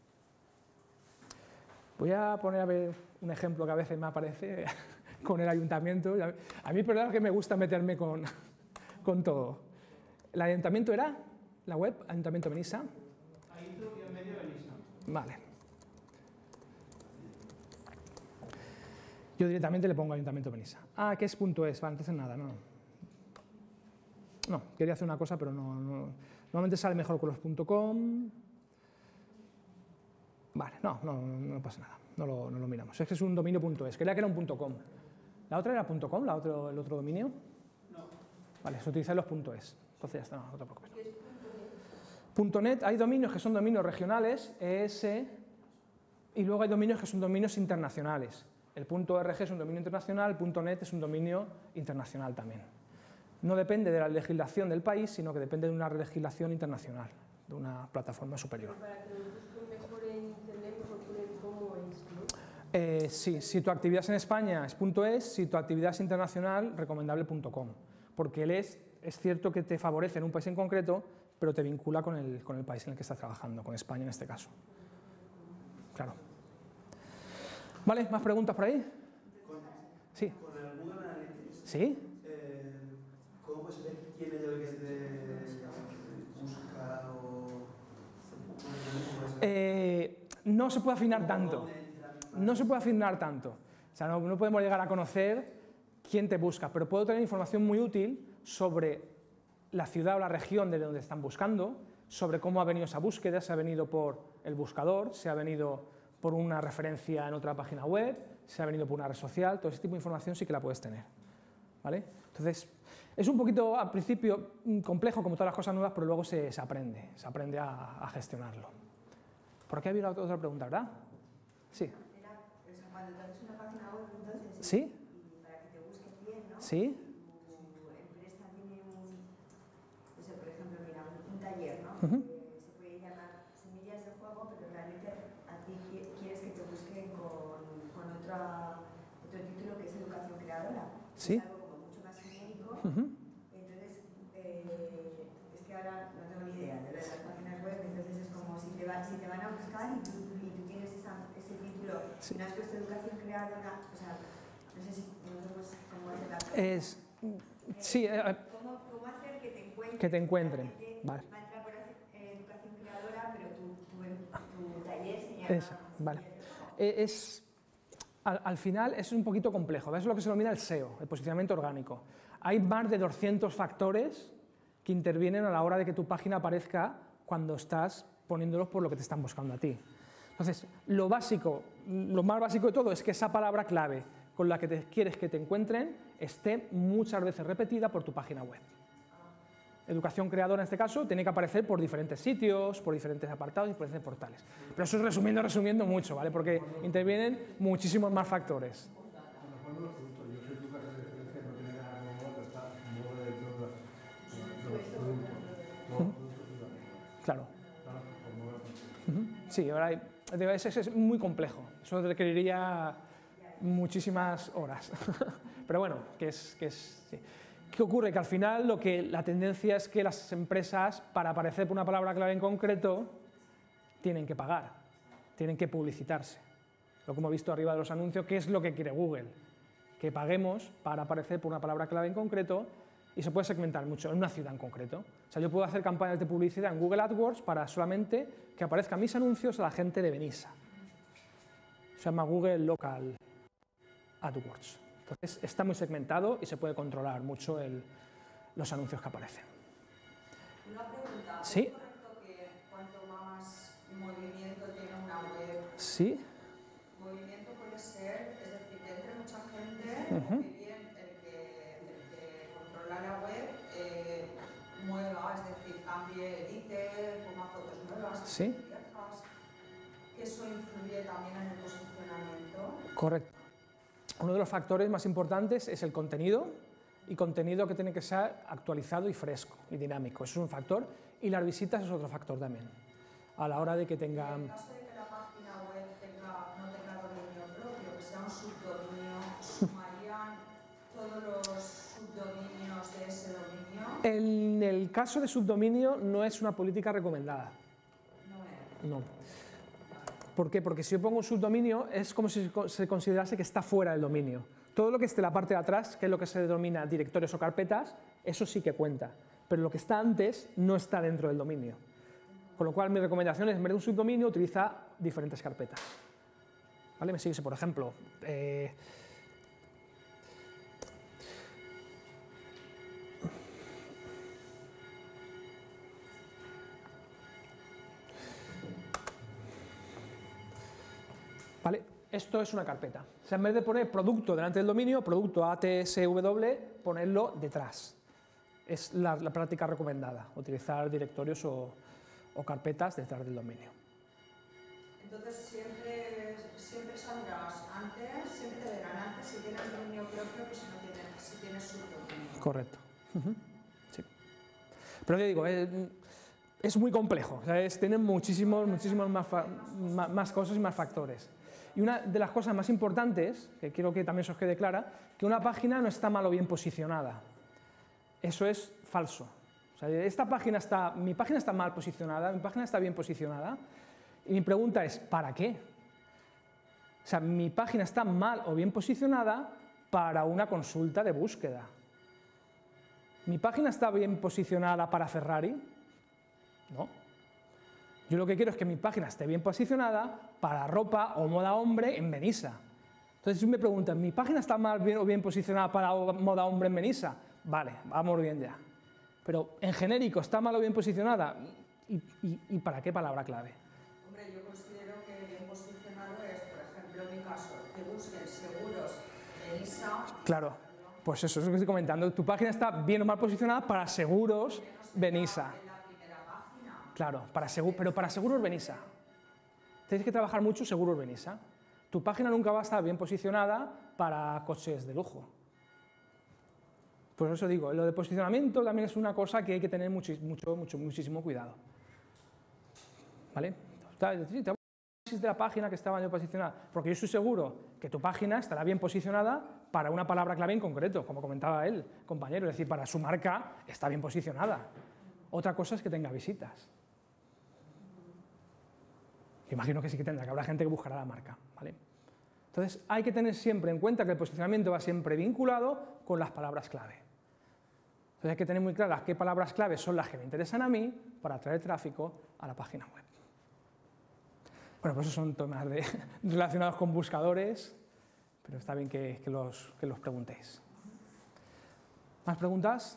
Voy a poner a ver un ejemplo que a veces me aparece con el ayuntamiento. A mí, perdón, que me gusta meterme con, con todo. ¿El ayuntamiento era? ¿La web? Ayuntamiento Benissa. Ayuntamiento y en medio Benissa. Vale. Yo directamente le pongo Ayuntamiento Benissa. Ah, ¿qué es punto es? Vale, entonces nada, no. No, quería hacer una cosa, pero no, no. Normalmente sale mejor con los punto .com. Vale, no, no, no pasa nada, no lo, no lo miramos. Es que es un dominio punto es, creía que era un punto .com. ¿La otra era punto .com, la otro, el otro dominio? No. Vale, se utilizan los punto .es, entonces ya está, no, no te preocupes. Punto .net, hay dominios que son dominios regionales, E S, y luego hay dominios que son dominios internacionales. El punto .org es un dominio internacional, el punto .net es un dominio internacional también. No depende de la legislación del país, sino que depende de una legislación internacional, de una plataforma superior. Para que lo busquen mejor en internet, mejor poner cómo es, ¿no? Eh, sí, si tu actividad es en España es .es, si tu actividad es internacional, recomendable .com, porque el es, es cierto que te favorece en un país en concreto, pero te vincula con el, con el país en el que estás trabajando, con España en este caso. Claro. ¿Vale? ¿Más preguntas por ahí? Con, Sí. con el Google Analytics, ¿Sí? eh, ¿cómo se ve quién es el que te busca o...? Eh, no se puede afinar tanto. No se puede afinar tanto. O sea, no, no podemos llegar a conocer quién te busca, pero puedo tener información muy útil sobre la ciudad o la región de donde están buscando, sobre cómo ha venido esa búsqueda, si ha venido por el buscador, si ha venido por una referencia en otra página web, si ha venido por una red social, todo ese tipo de información sí que la puedes tener. ¿Vale? Entonces, es un poquito al principio complejo como todas las cosas nuevas, pero luego se, se aprende, se aprende a, a gestionarlo. Por aquí había otra pregunta, ¿verdad? Sí. Era, o sea, cuando te haces una página web, entonces, ¿Sí? y para que te busques bien, ¿no? ¿Sí? Tu empresa tiene un, no sé, por ejemplo, mira, un, un taller, ¿no? Uh-huh. Que se puede llamar Semillas de Juego, pero realmente a ti qui- quieres que te busquen con, con otra, otro título que es Educación Creadora. ¿Sí? Es algo como mucho más genérico. Uh-huh. Entonces, eh, es que ahora no tengo ni idea de lo de las páginas web, entonces es como si te, va, si te van a buscar y tú, y tú tienes esa, ese título, Sí. y no has puesto Educación Creadora, o sea, no sé si no sé pues, cómo hacer la Es, sí, eh, ¿Cómo, ¿Cómo hacer que te encuentren? que te encuentren. La gente Vale. va a entrar por hacer, eh, Educación Creadora, pero tu, tu, tu taller se llama... Eso, vale. Eh, Es, al, al final es un poquito complejo, ¿ves? Es lo que se denomina el S E O, el posicionamiento orgánico. Hay más de doscientos factores que intervienen a la hora de que tu página aparezca cuando estás poniéndolos por lo que te están buscando a ti. Entonces, lo básico, lo más básico de todo es que esa palabra clave con la que te quieres que te encuentren esté muchas veces repetida por tu página web. Educación creadora en este caso tiene que aparecer por diferentes sitios, por diferentes apartados y por diferentes portales. Pero eso es resumiendo, resumiendo mucho, ¿vale? Porque intervienen muchísimos más factores. Cuando los productos, yo sé que tu casa de referencia no tiene nada como modo, está en modo de todos los productos. Todos los productos. Claro. Claro, por modo de Ujú. Sí, ahora hay, ese es muy complejo. Eso requeriría muchísimas horas. Pero bueno, que es... Que es sí. ¿Qué ocurre? Que al final lo que, la tendencia es que las empresas, para aparecer por una palabra clave en concreto, tienen que pagar, tienen que publicitarse. Lo que hemos visto arriba de los anuncios, ¿qué es lo que quiere Google? Que paguemos para aparecer por una palabra clave en concreto y se puede segmentar mucho en una ciudad en concreto. O sea, yo puedo hacer campañas de publicidad en Google AdWords para solamente que aparezcan mis anuncios a la gente de Benissa. Se llama Google Local AdWords. Entonces, está muy segmentado y se puede controlar mucho el, los anuncios que aparecen. Una pregunta. Sí. ¿Es correcto que cuanto más movimiento tiene una web, Sí. movimiento puede ser, es decir, que entre mucha gente, Ujú. o que bien el que, el que controla la web eh, mueva, es decir, cambie, edite, ponga fotos nuevas, Sí. viejas, que eso influye también en el posicionamiento? Correcto. Uno de los factores más importantes es el contenido, y contenido que tiene que ser actualizado y fresco y dinámico. Eso es un factor, y las visitas es otro factor también, a la hora de que En tengan... el caso de que la página web tenga, no tenga dominio propio, que sea un subdominio, ¿sumarían todos los subdominios de ese dominio? En el caso de subdominio no es una política recomendada. No es. No. ¿Por qué? Porque si yo pongo un subdominio es como si se considerase que está fuera del dominio. Todo lo que esté en la parte de atrás, que es lo que se denomina directorios o carpetas, eso sí que cuenta. Pero lo que está antes no está dentro del dominio. Con lo cual mi recomendación es, en vez de un subdominio, utiliza diferentes carpetas. ¿Vale? Me sigue, por ejemplo, eh, ¿vale? Esto es una carpeta. O sea, en vez de poner producto delante del dominio, producto A T S W, ponerlo detrás. Es la, la práctica recomendada, utilizar directorios o, o carpetas detrás del dominio. Entonces siempre, siempre saldrás antes, siempre te verán antes si tienes dominio propio que si no tienes, si tienes subdominio. Correcto. Uh-huh. Sí. Pero yo digo, es, es muy complejo, o sea, es, tienen muchísimos, muchísimos más, fa, más, más cosas y más factores. Y una de las cosas más importantes, que quiero que también se os quede clara, que una página no está mal o bien posicionada. Eso es falso. O sea, esta página está, mi página está mal posicionada, mi página está bien posicionada, y mi pregunta es, ¿para qué? O sea, mi página está mal o bien posicionada para una consulta de búsqueda. ¿Mi página está bien posicionada para Ferrari? No. Yo lo que quiero es que mi página esté bien posicionada para ropa o moda hombre en Benissa. Entonces, si me preguntan, ¿mi página está mal bien o bien posicionada para moda hombre en Benissa? Vale, vamos bien ya. Pero en genérico, ¿está mal o bien posicionada? ¿Y, y, y para qué palabra clave? Hombre, yo considero que bien posicionado es, por ejemplo, en mi caso, que busquen seguros Benissa. Claro. Pues eso es lo que estoy comentando. Tu página está bien o mal posicionada para seguros Benissa. Claro, para seguro, pero para seguros Benissa. Tienes que trabajar mucho seguros Benissa. Tu página nunca va a estar bien posicionada para coches de lujo. Pues eso digo, lo de posicionamiento también es una cosa que hay que tener mucho, mucho, mucho, muchísimo cuidado. ¿Vale? De la página que estaba bien posicionada, porque yo estoy seguro que tu página estará bien posicionada para una palabra clave en concreto, como comentaba él, compañero, es decir, para su marca está bien posicionada. Otra cosa es que tenga visitas. Imagino que sí que tendrá, que habrá gente que buscará la marca, ¿vale? Entonces hay que tener siempre en cuenta que el posicionamiento va siempre vinculado con las palabras clave. Entonces hay que tener muy claras qué palabras clave son las que me interesan a mí para atraer tráfico a la página web. Bueno, pues esos son temas de, relacionados con buscadores, pero está bien que, que, los, que los preguntéis. ¿Más preguntas?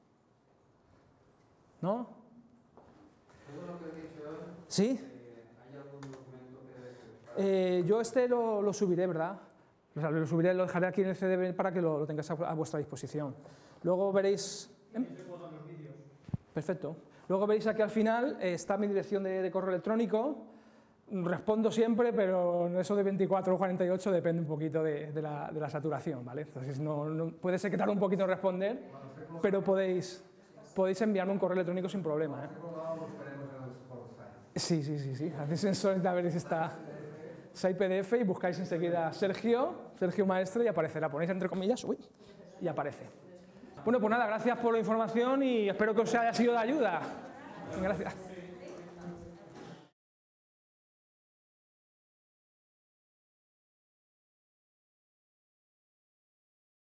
¿No? Todo lo que he dicho hoy, ¿Sí? eh, ¿hay algún documento que...? Eh, yo este lo, lo subiré, ¿verdad? O sea, lo subiré, lo dejaré aquí en el C D B para que lo, lo tengáis a, a vuestra disposición. Luego veréis... ¿eh? Perfecto. Luego veréis aquí al final, eh, está mi dirección de, de correo electrónico. Respondo siempre, pero eso de veinticuatro o cuarenta y ocho depende un poquito de, de, la, de la saturación, ¿vale? Entonces no, no, puede ser que tarde un poquito en responder, pero podéis, podéis enviarme un correo electrónico sin problema, ¿eh? Sí, sí, sí, sí. Hacéis en Solid, a ver si está site P D F y buscáis enseguida Sergio, Sergio Maestre y aparecerá. Ponéis entre comillas, uy, y aparece. Bueno, pues nada, gracias por la información y espero que os haya sido de ayuda. Gracias.